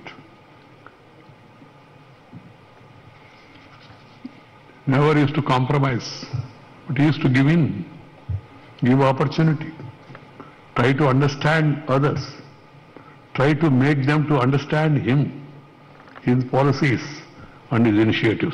Never used to compromise, but he used to give in, give opportunity, try to understand others, try to make them to understand him, his policies and his initiatives.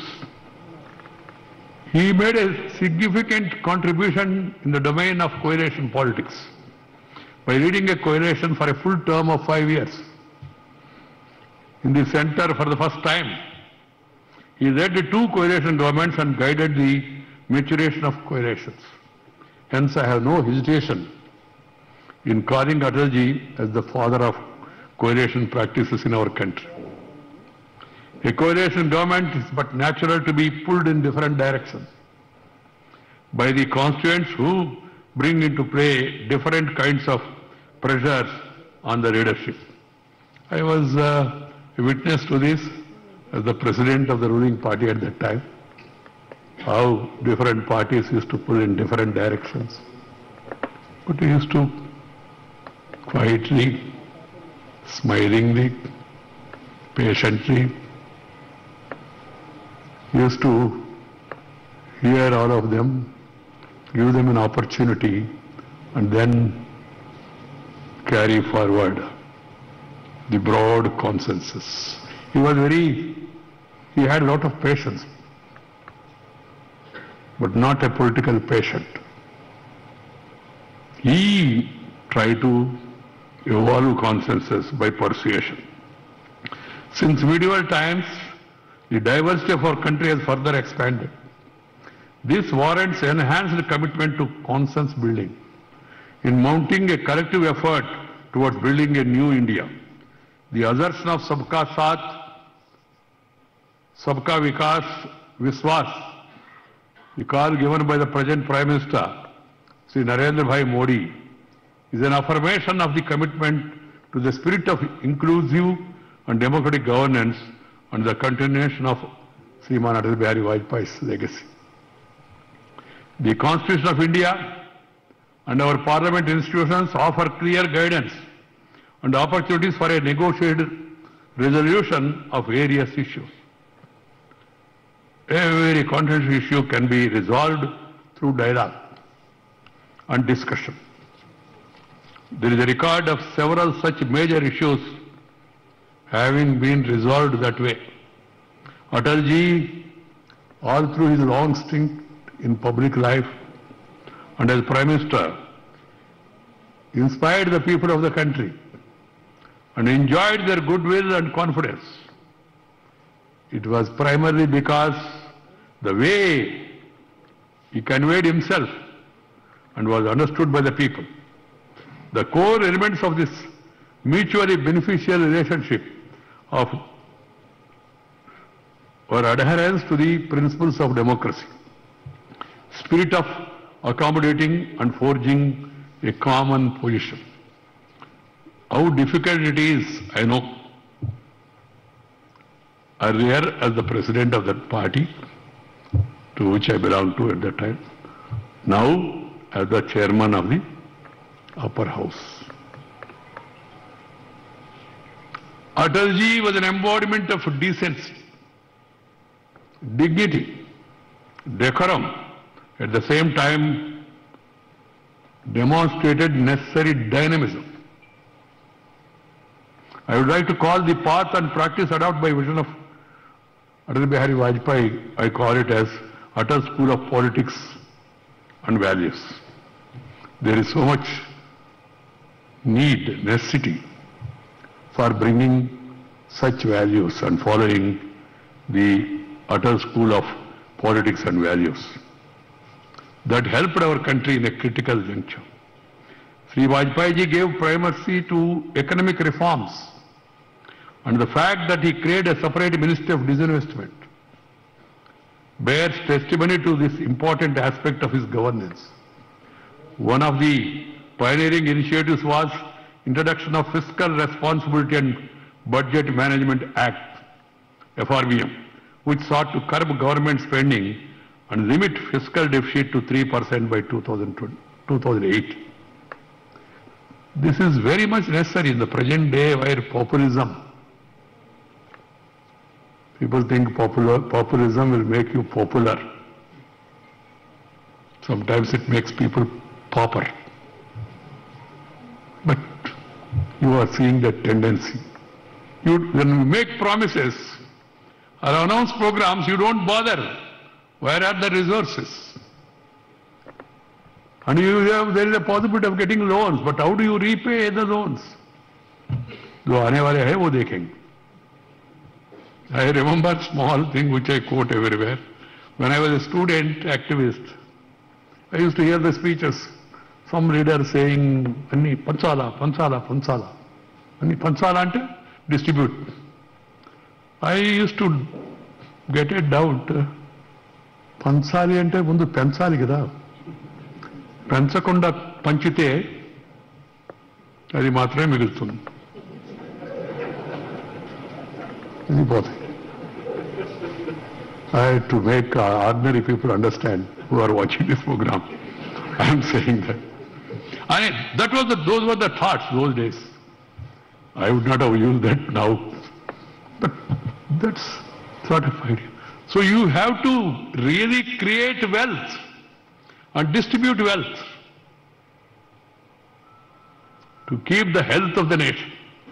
He made a significant contribution in the domain of coalition politics by leading a coalition for a full term of 5 years. In the center for the first time, he led the 2 coalition governments and guided the maturation of coalitions. Hence, I have no hesitation in calling Atalji as the father of coalition practices in our country. A coalition government is but natural to be pulled in different directions by the constituents who bring into play different kinds of pressures on the leadership. I was a witness to this as the president of the ruling party at that time, how different parties used to pull in different directions. But we used to quietly, smilingly, patiently, used to hear all of them, give them an opportunity, and then carry forward the broad consensus. He had a lot of patience, but not a political patient. He tried to evolve consensus by persuasion. Since medieval times, the diversity of our country has further expanded. This warrants enhanced commitment to consensus building in mounting a collective effort towards building a new India. The assertion of Sabka Saath, Sabka Vikas, Viswas, the call given by the present Prime Minister, Sri Narendra Bhai Modi, is an affirmation of the commitment to the spirit of inclusive and democratic governance and the continuation of Sriman Atal Bihari Vajpayee's legacy. The Constitution of India and our parliament institutions offer clear guidance and opportunities for a negotiated resolution of various issues. Every contentious issue can be resolved through dialogue and discussion. There is a record of several such major issues having been resolved that way. Atalji, all through his long stint in public life and as Prime Minister, inspired the people of the country and enjoyed their goodwill and confidence. It was primarily because the way he conveyed himself and was understood by the people. The core elements of this mutually beneficial relationship of or adherence to the principles of democracy, spirit of accommodating and forging a common position. How difficult it is, I know. Earlier, as the president of that party, to which I belonged to at that time, now as the chairman of the upper house. Atalji was an embodiment of decency, dignity, decorum, at the same time demonstrated necessary dynamism. I would like to call the path and practice adopted by vision of Atal Bihari Vajpayee, I call it as Atal School of Politics and Values. There is so much need, necessity for bringing such values and following the Atal School of Politics and Values that helped our country in a critical juncture. Sri Vajpayee ji gave primacy to economic reforms, and the fact that he created a separate Ministry of Disinvestment bears testimony to this important aspect of his governance. One of the pioneering initiatives was introduction of Fiscal Responsibility and Budget Management Act, FRBM, which sought to curb government spending and limit fiscal deficit to 3% by 2008. This is very much necessary in the present day where populism, people think populism will make you popular. Sometimes it makes people pauper. But you are seeing that tendency. When you make promises or announce programs, you don't bother. Where are the resources? And there is a possibility of getting loans, but how do you repay the loans? जो आने वाले हैं वो देखेंगे. I remember a small thing which I quote everywhere. When I was a student activist, I used to hear the speeches. Some leader saying, "Anni pansala, pansala, pansala." Anni pansala ante distribute. I used to get a doubt. Pansali ante mundu pensali kada. పెంచకుండా పంచితే అది మాత్రమే మిగులుతుంది. ఇది పోతాయి. I had to make ordinary people understand who are watching this program. I am saying that. Those were the thoughts those days. I would not have used that now. But that's sort of idea. So you have to really create wealth and distribute wealth to keep the health of the nation,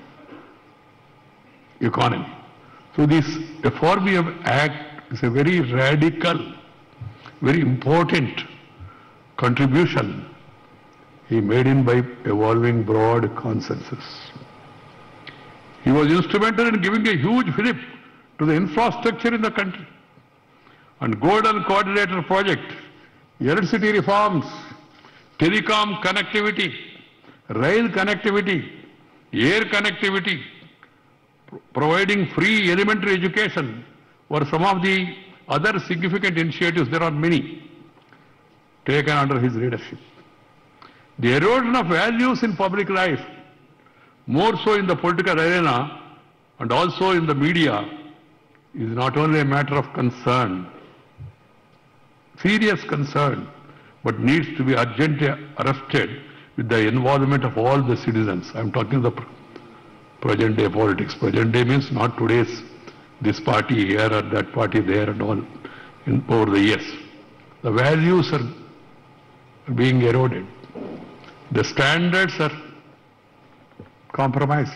economy. So this FRBM Act is a very radical, very important contribution he made in by evolving broad consensus. He was instrumental in giving a huge fillip to the infrastructure in the country. And Golden Coordinator Project, electricity reforms, telecom connectivity, rail connectivity, air connectivity, providing free elementary education were some of the other significant initiatives. There are many taken under his leadership. The erosion of values in public life, more so in the political arena and also in the media, is not only a matter of concern, serious concern, but needs to be urgently arrested with the involvement of all the citizens. I am talking the present day politics. Present day means not today's this party here or that party there and all over the years. The values are being eroded. The standards are compromised.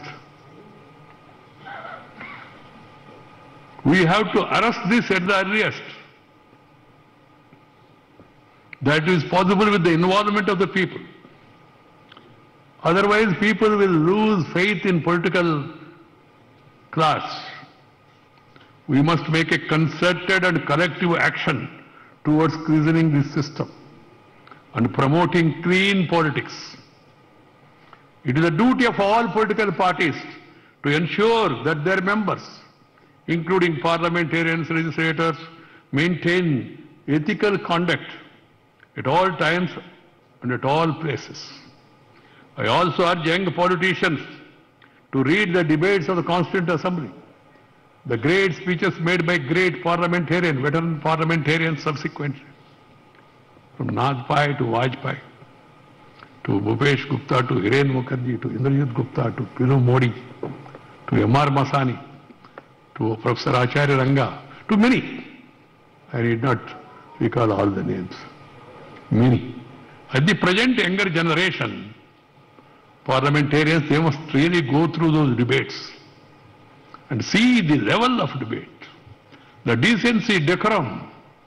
We have to arrest this at the earliest. That is possible with the involvement of the people. Otherwise, people will lose faith in political class. We must make a concerted and collective action towards cleansing this system and promoting clean politics. It is the duty of all political parties to ensure that their members, including parliamentarians, legislators, maintain ethical conduct at all times and at all places. I also urge young politicians to read the debates of the Constituent Assembly, the great speeches made by great parliamentarians, veteran parliamentarians subsequently, from Nagpai to Vajpayee, to Bhupesh Gupta, to Hiren Mukherjee, to Indrajit Gupta, to Pinu Modi, to M.R. Masani, to Professor Acharya Ranga, to many. I need not recall all the names. Many. At the present younger generation, parliamentarians, they must really go through those debates and see the level of debate, the decency, decorum,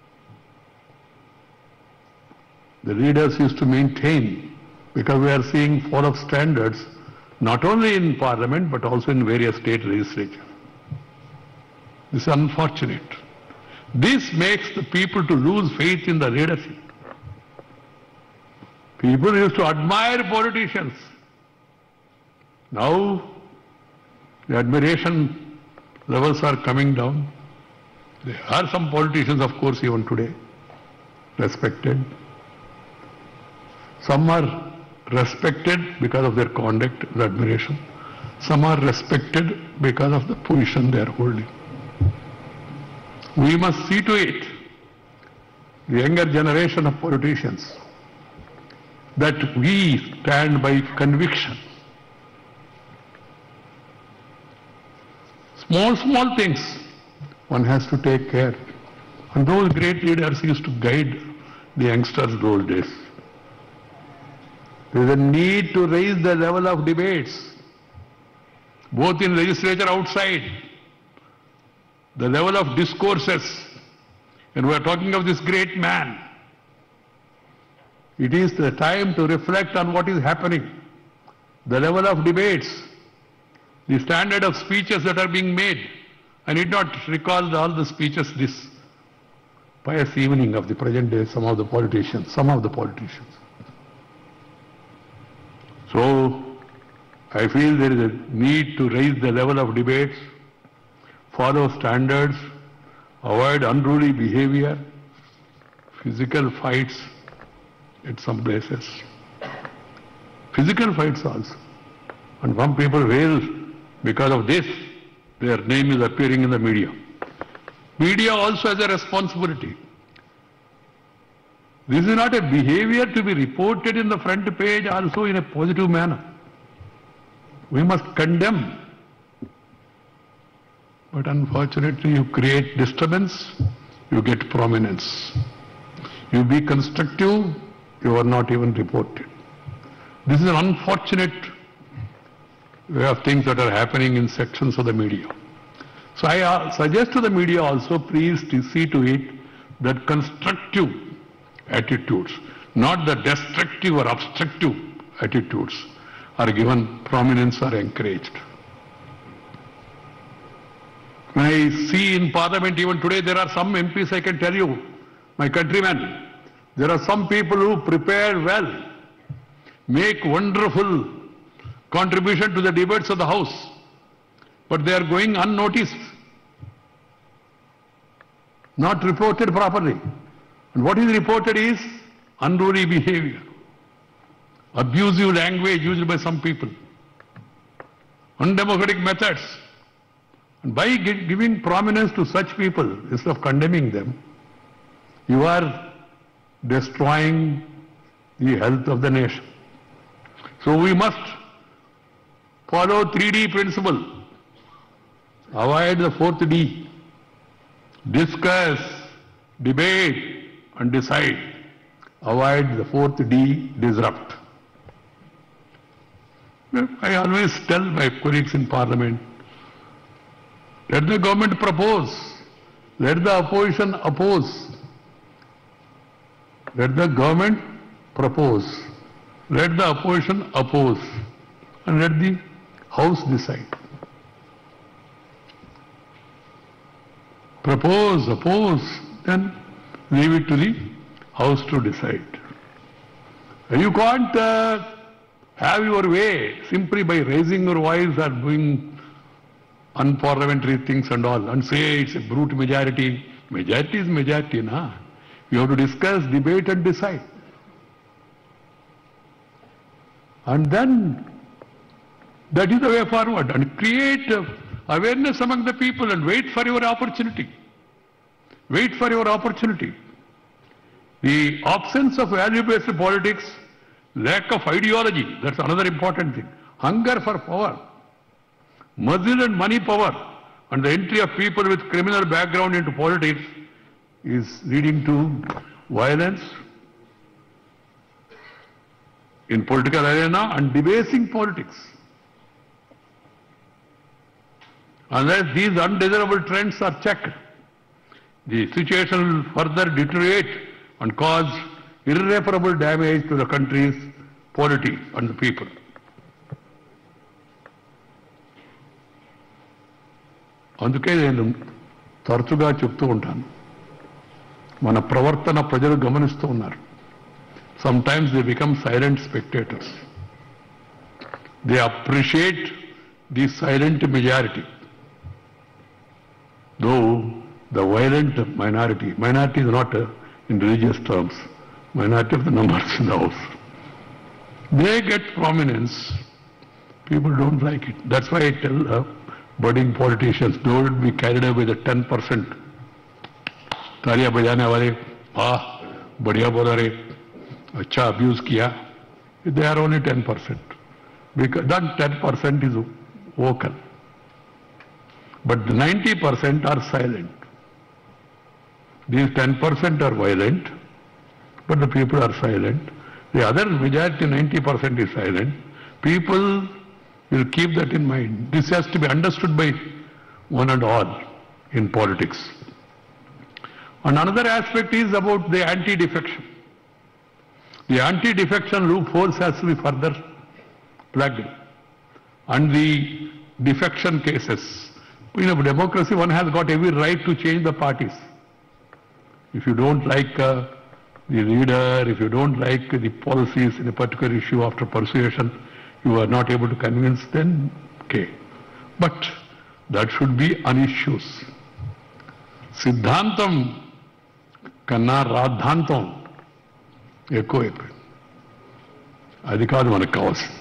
the leaders used to maintain, because we are seeing fall of standards not only in Parliament but also in various state legislatures. This is unfortunate. This makes the people to lose faith in the leadership. People used to admire politicians. Now the admiration levels are coming down. There are some politicians, of course, even today, respected. Some are respected because of their conduct, the admiration. Some are respected because of the position they are holding. We must see to it, the younger generation of politicians, that we stand by conviction. Small things one has to take care. And those great leaders used to guide the youngsters those days. There is a need to raise the level of debates, both in legislature outside, the level of discourses. And we are talking of this great man. It is the time to reflect on what is happening, the level of debates, the standard of speeches that are being made. I need not recall all the speeches this pious evening of the present day, some of the politicians. So, I feel there is a need to raise the level of debates, follow standards, avoid unruly behavior, physical fights at some places. Physical fights also. And some people wail because of this, their name is appearing in the media. Media also has a responsibility. This is not a behavior to be reported in the front page also in a positive manner. We must condemn. But unfortunately, you create disturbance, you get prominence. You be constructive, you are not even reported. This is an unfortunate way of things that are happening in sections of the media. So I suggest to the media also, please to see to it that constructive attitudes, not the destructive or obstructive attitudes, are given prominence or encouraged. When I see in Parliament even today, there are some MPs, I can tell you, my countrymen, there are some people who prepare well, make wonderful contribution to the debates of the House, but they are going unnoticed, not reported properly. And what is reported is unruly behavior, abusive language used by some people, undemocratic methods. And by giving prominence to such people, instead of condemning them, you are destroying the health of the nation. So we must follow 3D principle. Avoid the 4th D. Discuss, debate, and decide. Avoid the 4th D, disrupt. I always tell my colleagues in Parliament, let the government propose, let the opposition oppose. Let the government propose, let the opposition oppose, and let the House decide. Propose, oppose, then leave it to the House to decide. You can't have your way simply by raising your voice or doing unparliamentary things and all, and say it's a brute majority. Majority is majority, na? You have to discuss, debate and decide. And then that is the way forward, and create awareness among the people and wait for your opportunity. Wait for your opportunity. The absence of value-based politics, lack of ideology, that's another important thing. Hunger for power, muscle and money power, and the entry of people with criminal background into politics is leading to violence in political arena and debasing politics. Unless these undesirable trends are checked, the situation will further deteriorate and cause irreparable damage to the country's polity and the people. అందుకే నేను తరచుగా చెప్తూ ఉంటాను, మన ప్రవర్తన ప్రజలు గమనిస్తూ ఉన్నారు. Sometimes they become silent spectators. They appreciate the silent majority, though the violent minority is not in religious terms, minority of the numbers in the house. They get prominence. People don't like it. That's why I tell budding politicians, don't be carried away with the 10%. तालियां बजाने वाले, वाह बढ़िया बोला रे, अच्छा abuse किया. They are only 10%. Because that 10% is vocal, but the 90% are silent. These 10% are violent, but the people are silent. The other majority, 90%, is silent. People will keep that in mind. This has to be understood by one and all in politics. And another aspect is about the anti-defection. The anti-defection loopholes has to be further plugged. And the defection cases. In a democracy, one has got every right to change the parties. If you don't like the leader, if you don't like the policies in a particular issue after persuasion, you are not able to convince, then okay. But that should be on issues. Siddhantam kanna radhantam ఎక్కువైపోయింది. అది కాదు మనకు కావాల్సింది.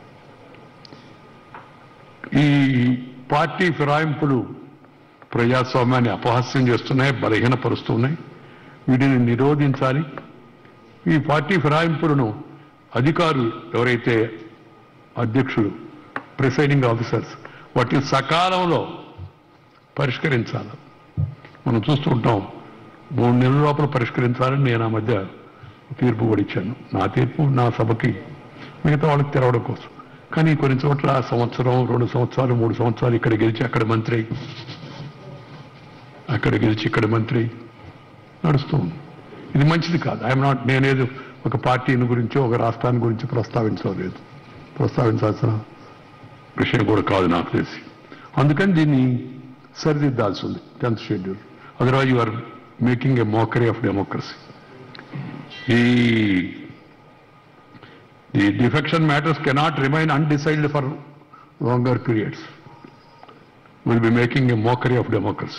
ఈ party ఫిరాయింపులు ప్రజాస్వామ్యాన్ని అపహాస్యం చేస్తున్నాయి, బలహీనపరుస్తున్నాయి. వీటిని నిరోధించాలి. ఈ పార్టీ ఫిరాయింపులను అధికారులు ఎవరైతే అధ్యక్షులు, ప్రిసైడింగ్ ఆఫీసర్స్, వాటిని సకాలంలో పరిష్కరించాలి. మనం చూస్తుంటాం, 3 నెలల లోపల పరిష్కరించాలని నేను ఆ మధ్య తీర్పు కూడా ఇచ్చాను. నా తీర్పు నా సభకి మిగతా వాళ్ళకి తెరవడం కోసం. కానీ కొన్ని చోట్ల సంవత్సరం, 2 సంవత్సరాలు, 3 సంవత్సరాలు ఇక్కడ గెలిచి అక్కడ మంత్రి, అక్కడ గెలిచి ఇక్కడ మంత్రి నడుస్తూ ఉంది. ఇది మంచిది కాదు. నేనేదో ఒక పార్టీని గురించో ఒక రాష్ట్రాన్ని గురించి ప్రస్తావించాల్సిన విషయం కూడా కాదు నాకు తెలిసి. అందుకని దీన్ని సరిదిద్దాల్సి ఉంది 10th schedule. Otherwise you are making a mockery of democracy. The defection matters cannot remain undecided for longer periods. We'll be making a mockery of democracy.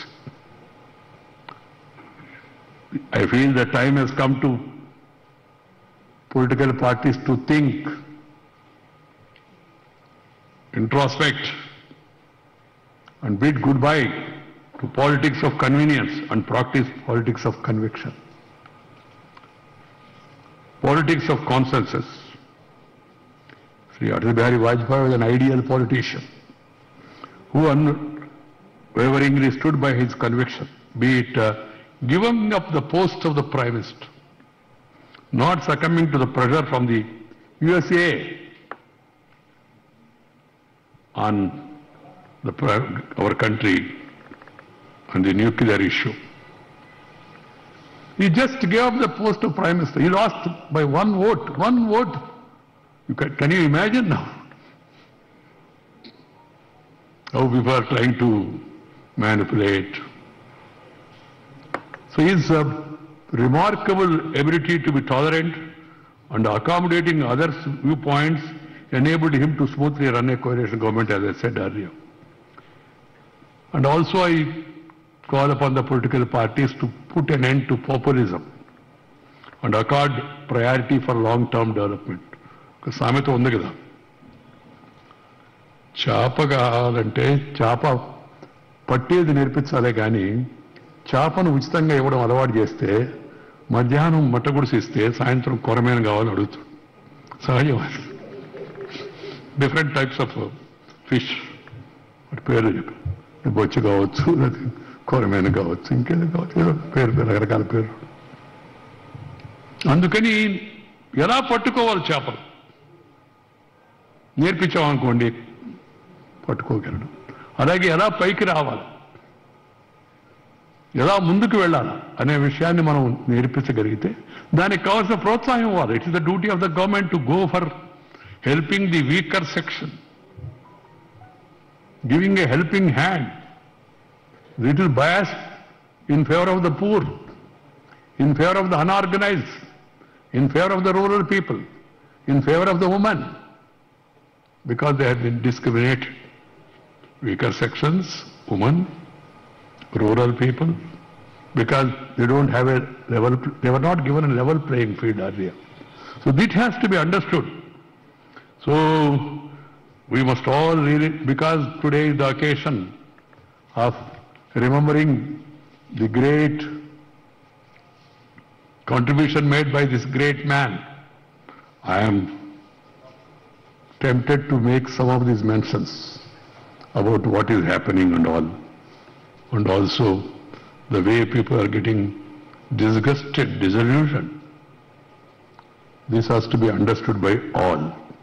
I feel the time has come to political parties to think, introspect, and bid goodbye to politics of convenience and practice politics of conviction. Politics of consensus. Sri Atal Bihari Vajpayee was an ideal politician who unwaveringly stood by his conviction, be it giving up the post of the Prime Minister, not succumbing to the pressure from the USA on our country and the nuclear issue. He just gave up the post of Prime Minister. He lost by one vote. One vote. Can you imagine now how people are trying to manipulate? So his remarkable ability to be tolerant and accommodating others' viewpoints enabled him to smoothly run a coalition government, as I said earlier. And also I call upon the political parties to put an end to populism and accord priority for long-term development. సామెత ఉంది కదా, చేప కావాలంటే చేప పట్టేది నేర్పించాలే కానీ చేపను ఉచితంగా ఇవ్వడం అలవాటు చేస్తే మధ్యాహ్నం మట్టగుడిసిస్తే సాయంత్రం కొరమేను కావాలని అడుగుతాడు. సహజం. డిఫరెంట్ టైప్స్ ఆఫ్ ఫిష్, వాటి పేర్లు చెప్పారు. బొచ్చు కావచ్చు, కొరమేను కావచ్చు, ఇంకేదో కావచ్చు, పేరు రకరకాల పేరు. అందుకని ఎలా పట్టుకోవాలి చేపలు నేర్పించామనుకోండి పట్టుకోగలడు. అలాగే ఎలా పైకి రావాలి, ఎలా ముందుకు వెళ్ళాలా అనే విషయాన్ని మనం నేర్పించగలిగితే దానికి కావాల్సిన ప్రోత్సాహం ఇవ్వాలి. It is the duty of the government to go for helping the weaker section, giving a helping hand. Little bias in favor of the poor, in favor of the unorganized, in favor of the rural people, in favor of the women, because they have been discriminated. Weaker sections, women, rural people, because they don't have a level, they were not given a level playing field earlier. So this has to be understood. So we must all really, because today is the occasion of remembering the great contribution made by this great man, I am tempted to make some of these mentions about what is happening and all, and also the way people are getting disgusted, disillusioned. This has to be understood by all.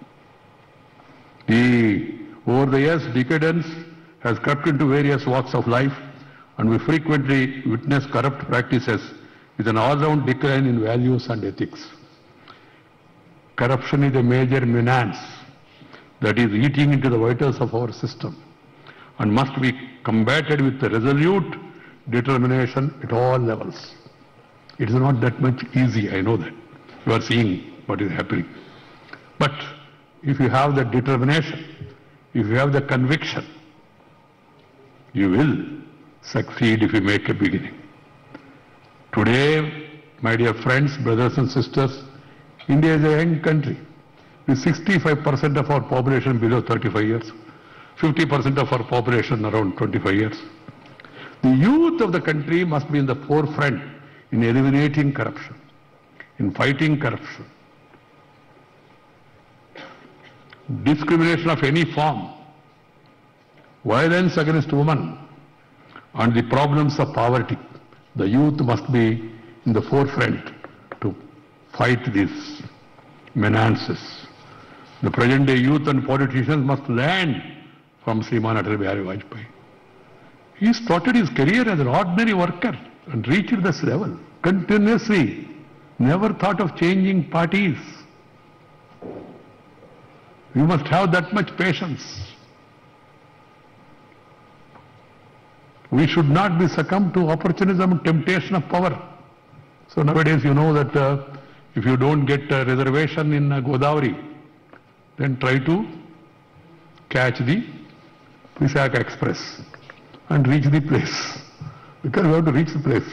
Over the years, decadence has crept into various walks of life, and we frequently witness corrupt practices with an all-round decline in values and ethics. Corruption is a major menace that is eating into the vitals of our system and must be combated with resolute determination at all levels. It is not that much easy, I know that. You are seeing what is happening. But if you have the determination, if you have the conviction, you will succeed if you make a beginning. Today, my dear friends, brothers and sisters, India is a young country with 65% of our population below 35 years, 50% of our population around 25 years. The youth of the country must be in the forefront in eliminating corruption, in fighting corruption. Discrimination of any form, violence against women, and the problems of poverty. The youth must be in the forefront to fight these menaces. The present-day youth and politicians must learn from Sriman Atal Bihari Vajpayee. He started his career as an ordinary worker and reached this level continuously. Never thought of changing parties. You must have that much patience. We should not be succumb to opportunism and temptation of power. So nowadays you know that if you don't get a reservation in Godavari, then try to catch the Visakha Express and reach the place. Because you have to reach the place.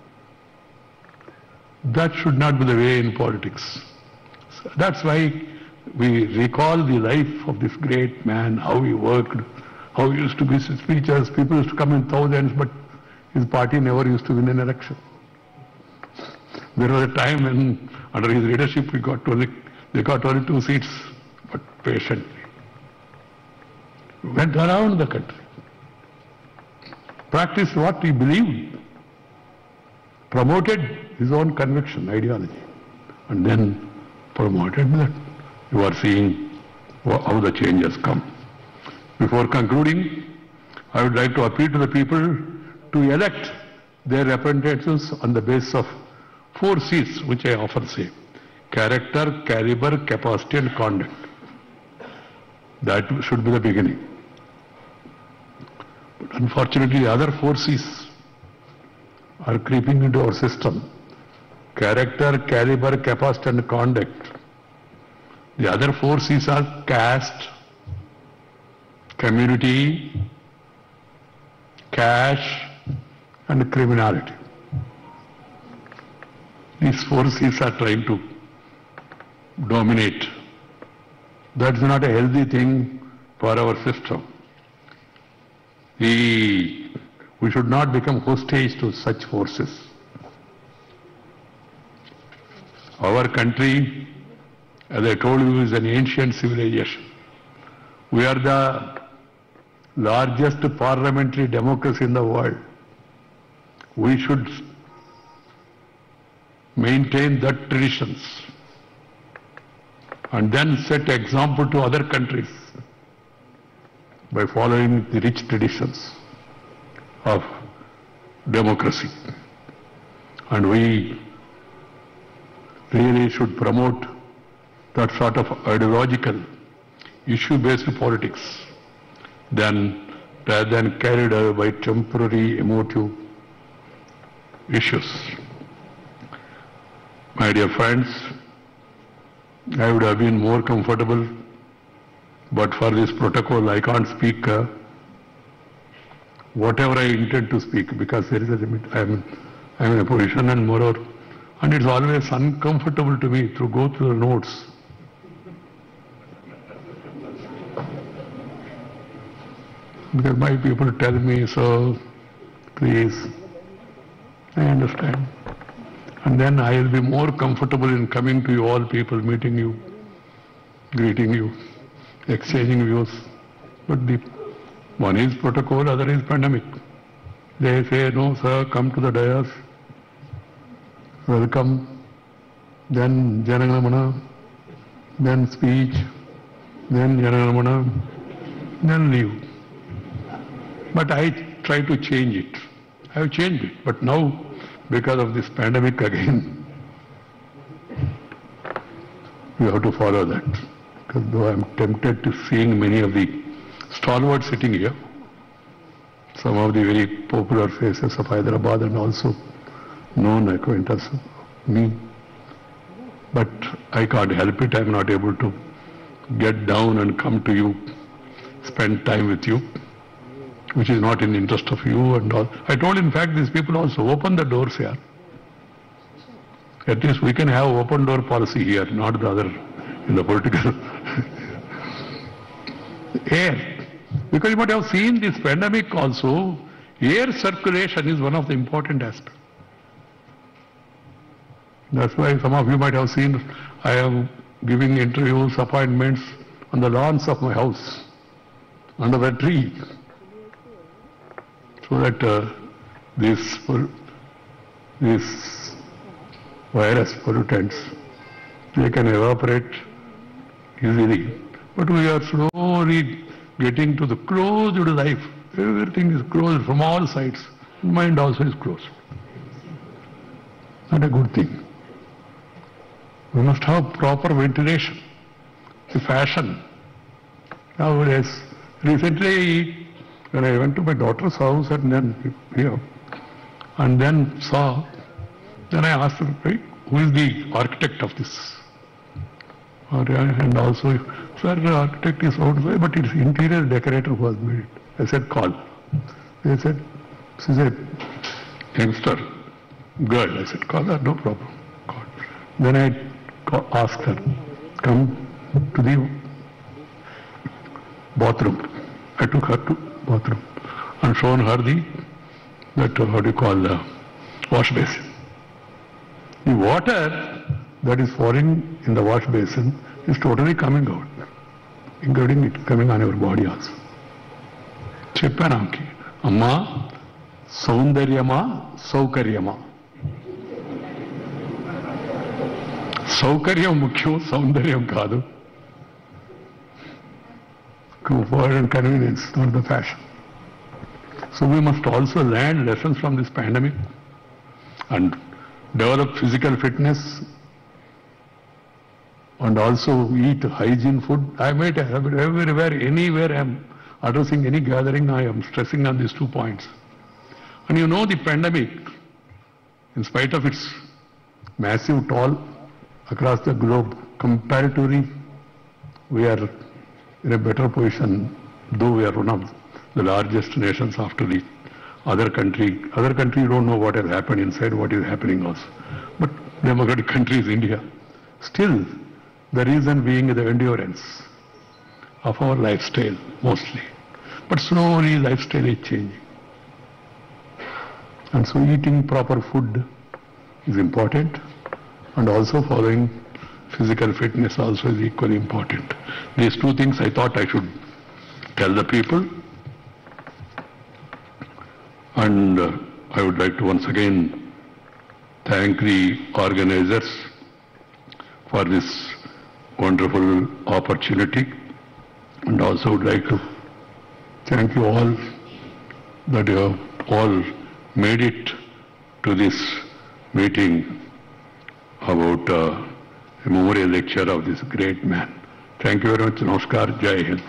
That should not be the way in politics. So that's why we recall the life of this great man, how he worked, how he used to give speeches. People used to come in thousands, but his party never used to win an election. There was a time when, under his leadership, they got only 2 seats, but patiently. Went around the country. Practiced what he believed. Promoted his own conviction, ideology. And then promoted that. You are seeing how the changes come. Before concluding, I would like to appeal to the people to elect their representatives on the basis of 4 C's, which I often say: character, caliber, capacity, and conduct. That should be the beginning. But unfortunately, the other 4 C's are creeping into our system: character, caliber, capacity, and conduct. The other 4 C's are caste, community, cash, and criminality. These 4 C's are trying to dominate. That's not a healthy thing for our system. We should not become hostage to such forces. Our country, as I told you, is an ancient civilization. We are the largest parliamentary democracy in the world. We should maintain that traditions and then set example to other countries by following the rich traditions of democracy. And we really should promote that sort of ideological, issue-based politics rather than carried away by temporary emotive issues. My dear friends, I would have been more comfortable, but for this protocol I can't speak whatever I intend to speak, because there is a limit. I am in a position, and moreover, and it's always uncomfortable to me to go through the notes. Because my people tell me, so please, I understand. And then I will be more comfortable in coming to you all people, meeting you, greeting you, exchanging views. But the one is protocol, other is pandemic. They say, no sir, come to the dais, welcome, then Janagamana, then speech, then Janagamana, then leave. But I try to change it. I have changed it. But now, because of this pandemic again, we have to follow that. Because though I am tempted to seeing many of the stalwarts sitting here, some of the very popular faces of Hyderabad and also known acquaintances of me. But I can't help it. I am not able to get down and come to you, spend time with you, which is not in the interest of you and all. I told, in fact, these people also open the doors here. At least we can have open door policy here, not the other in the political air. Because you might have seen this pandemic also, air circulation is one of the important aspects. That's why some of you might have seen I am giving interviews, appointments on the lawns of my house, under the tree, so that this virus pollutants, they can evaporate easily. But we are slowly getting to the closed life. Everything is closed from all sides. Mind also is closed. Not a good thing. We must have proper ventilation. The fashion. Nowadays, recently, when I went to my daughter's house and then here, and then saw, then I asked her, right, who is the architect of this? And also, sir, the architect is outside, but it's interior decorator who has made it. I said, call. They said, she's a youngster, girl. I said, call her, no problem. Call. Then I asked her, come to the bathroom. I took her to bathroom and shown her the wash basin. The water that is falling in the wash basin is totally coming out, including it coming on your body also. Cheppanamki, Amma, Saundaryama, Saukaryama. Saukaryam mukhyo, Saundaryam kadu. Comfort and convenience, not the fashion. So we must also learn lessons from this pandemic and develop physical fitness and also eat hygiene food. I might have it everywhere, anywhere I am addressing any gathering, I am stressing on these 2 points. And you know the pandemic, in spite of its massive toll across the globe, comparatively we are in a better position, though we are one of the largest nations after the other country. Other country don't know what has happened inside, what is happening also. But democratic country is India. Still, the reason being the endurance of our lifestyle, mostly. But slowly lifestyle is changing. And so eating proper food is important, and also following physical fitness also is equally important. These 2 things I thought I should tell the people. And I would like to once again thank the organizers for this wonderful opportunity, and also would like to thank you all that you have all made it to this meeting about a memorial lecture of this great man. Thank you very much. Namaskar. Jai Hind.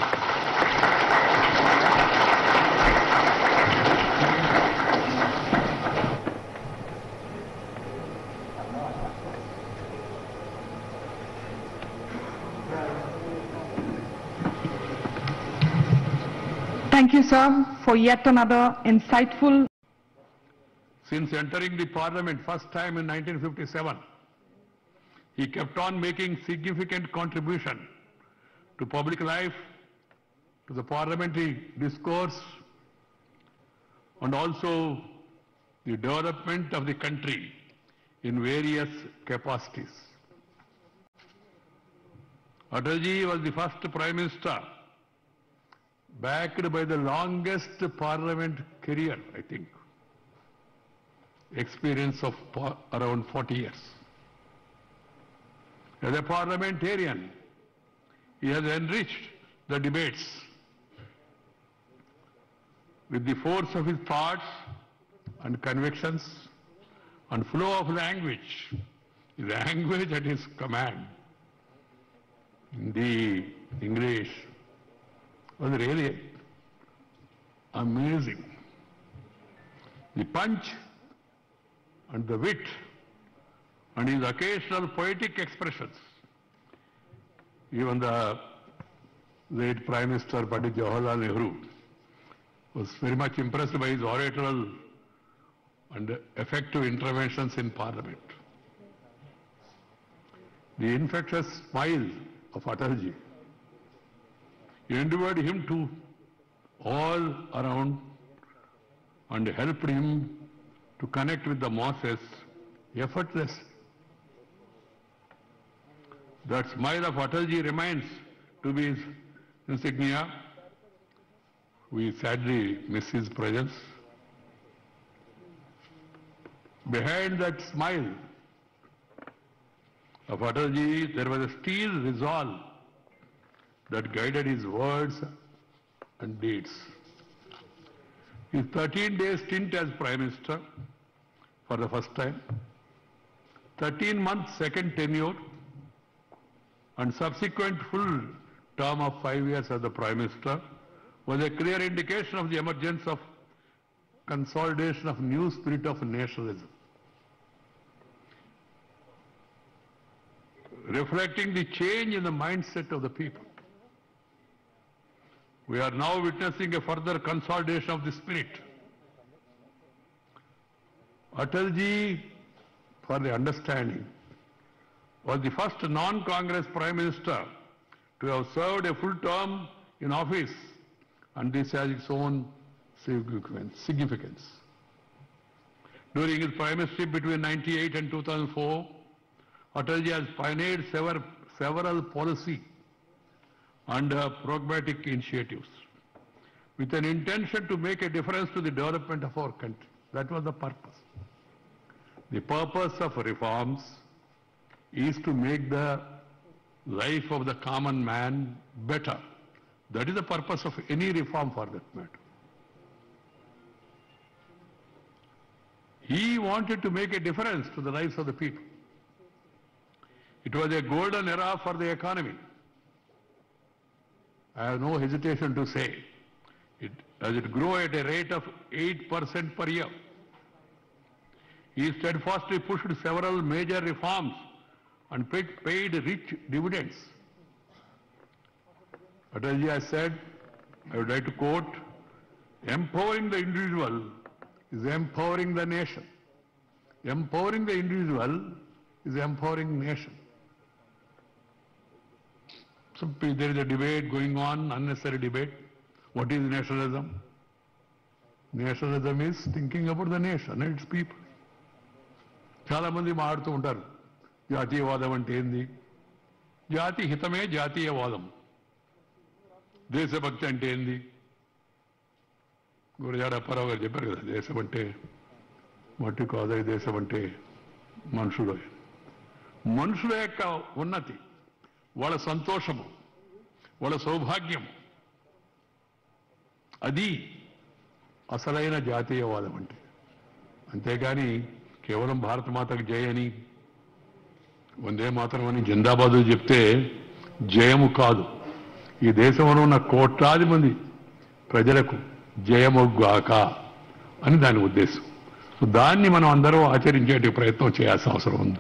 Thank you, sir, for yet another insightful. Since entering the parliament first time in 1957, he kept on making significant contribution to public life, to the parliamentary discourse, and also the development of the country in various capacities. Atalji was the first Prime Minister backed by the longest parliament career, I think. Experience of around 40 years. As a parliamentarian, he has enriched the debates with the force of his thoughts and convictions and flow of language at his command. The English was really amazing. The punch and the wit and his occasional poetic expressions. Even the late Prime Minister Pandit Jawaharlal Nehru was very much impressed by his oratorial and effective interventions in Parliament. The infectious smile of Atalji endeavored him to all around and helped him to connect with the masses effortlessly. That smile of Atalji remains to be his insignia. We sadly miss his presence. Behind that smile of Atalji, there was a steel resolve that guided his words and deeds. His 13-day stint as Prime Minister for the first time, 13-month second tenure, and subsequent full term of 5 years as the Prime Minister was a clear indication of the emergence of consolidation of new spirit of nationalism, reflecting the change in the mindset of the people. We are now witnessing a further consolidation of the spirit. Atalji, for the understanding, was the first non-Congress Prime Minister to have served a full term in office, and this has its own significance. During his primacy between 1998 and 2004, Atalji has pioneered several policy and pragmatic initiatives with an intention to make a difference to the development of our country. That was the purpose. The purpose of reforms is to make the life of the common man better. That is the purpose of any reform for that matter. He wanted to make a difference to the lives of the people. It was a golden era for the economy. I have no hesitation to say, as it grew at a rate of 8% per year. He steadfastly pushed several major reforms and paid rich dividends. Atalji has said, I would like to quote, empowering the individual is empowering the nation. Empowering the individual is empowering the nation. So there is a debate going on, unnecessary debate. What is nationalism? Nationalism is thinking about the nation and its people. చాలా మంది మాట్లాడుతూ ఉంటారు జాతీయవాదం అంటే ఏంది? జాతి హితమే జాతీయవాదం. దేశభక్తి అంటే ఏంది? గురజాడ అప్పారావు గారు చెప్పారు కదా, దేశం అంటే మట్టి కాదు, దేశం అంటే మనుషులు. మనుషుల యొక్క ఉన్నతి, వాళ్ళ సంతోషము, వాళ్ళ సౌభాగ్యము, అది అసలైన జాతీయవాదం అంటే. అంతేగాని కేవలం భారత మాతకు జై అని వందే మాతరం అని జిందాబాదు చెప్తే జయము కాదు. ఈ దేశంలో ఉన్న కోట్లాది మంది ప్రజలకు జయముగాక అని దాని ఉద్దేశం. సో దాన్ని మనం అందరూ ఆచరించే ప్రయత్నం చేయాల్సిన అవసరం ఉంది.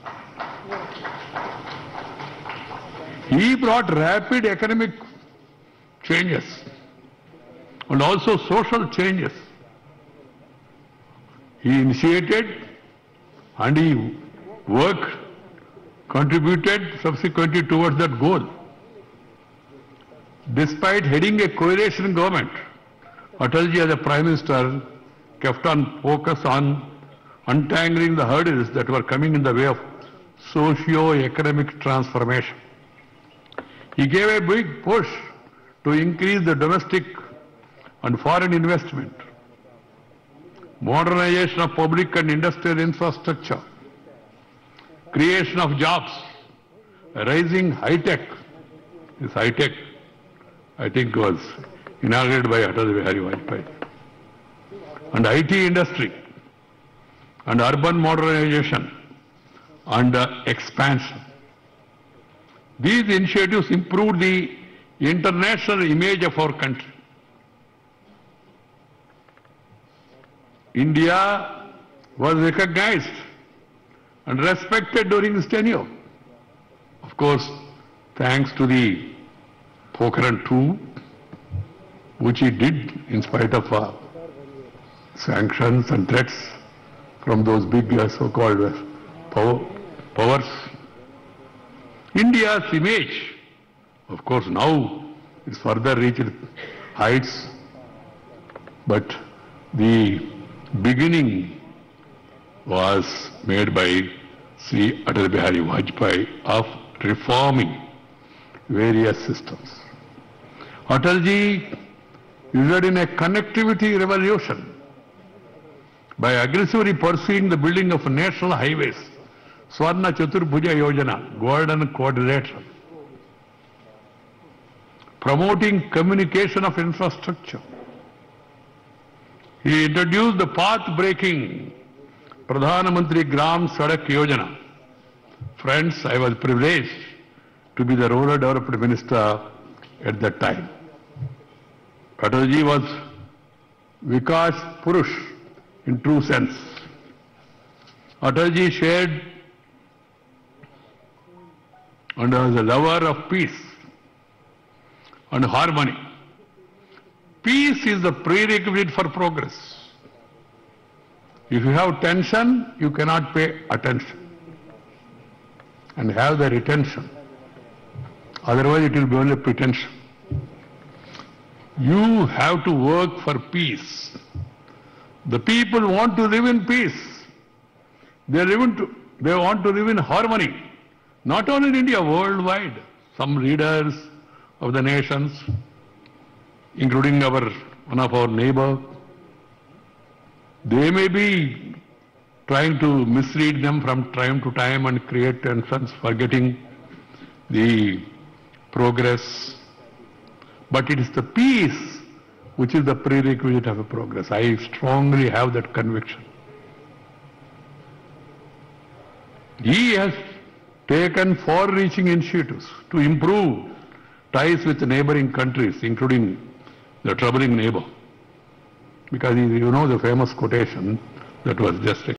He brought rapid economic changes and also social changes. He initiated and he worked, contributed subsequently towards that goal. Despite heading a coalition government, Atalji as a Prime Minister kept on focus on untangling the hurdles that were coming in the way of socio-economic transformation. He gave a big push to increase the domestic and foreign investment, modernization of public and industrial infrastructure, creation of jobs, rising high-tech. This high-tech, I think, was inaugurated by Atal Bihari Vajpayee. And IT industry, and urban modernization, and expansion. These initiatives improved the international image of our country. India was recognized and respected during his tenure. Of course, thanks to the Pokhran II, which he did in spite of sanctions and threats from those big so-called powers. India's image, of course, now is further reached heights, but the beginning was made by Sri Atal Bihari Vajpayee of reforming various systems. Atalji ushered in a connectivity revolution by aggressively pursuing the building of national highways, Swarna Chaturbhuja Yojana, Golden Quadrilateral, promoting communication of infrastructure. He introduced the path-breaking Pradhan Mantri Gram Sadak Yojana. Friends, I was privileged to be the rural development minister at that time. Atalji was Vikas Purush in true sense. Atalji shared and was a lover of peace and harmony. Peace is the prerequisite for progress. If you have tension, you cannot pay attention and have the retention. Otherwise, it will be only pretension. You have to work for peace. The people want to live in peace. They want to live in harmony. Not only in India, worldwide. Some leaders of the nations, including one of our neighbor, they may be trying to mislead them from time to time and create tensions, forgetting the progress. But it is the peace which is the prerequisite of a progress. I strongly have that conviction. He has taken far-reaching initiatives to improve ties with neighboring countries, including the troubling neighbor. Because you know the famous quotation that was just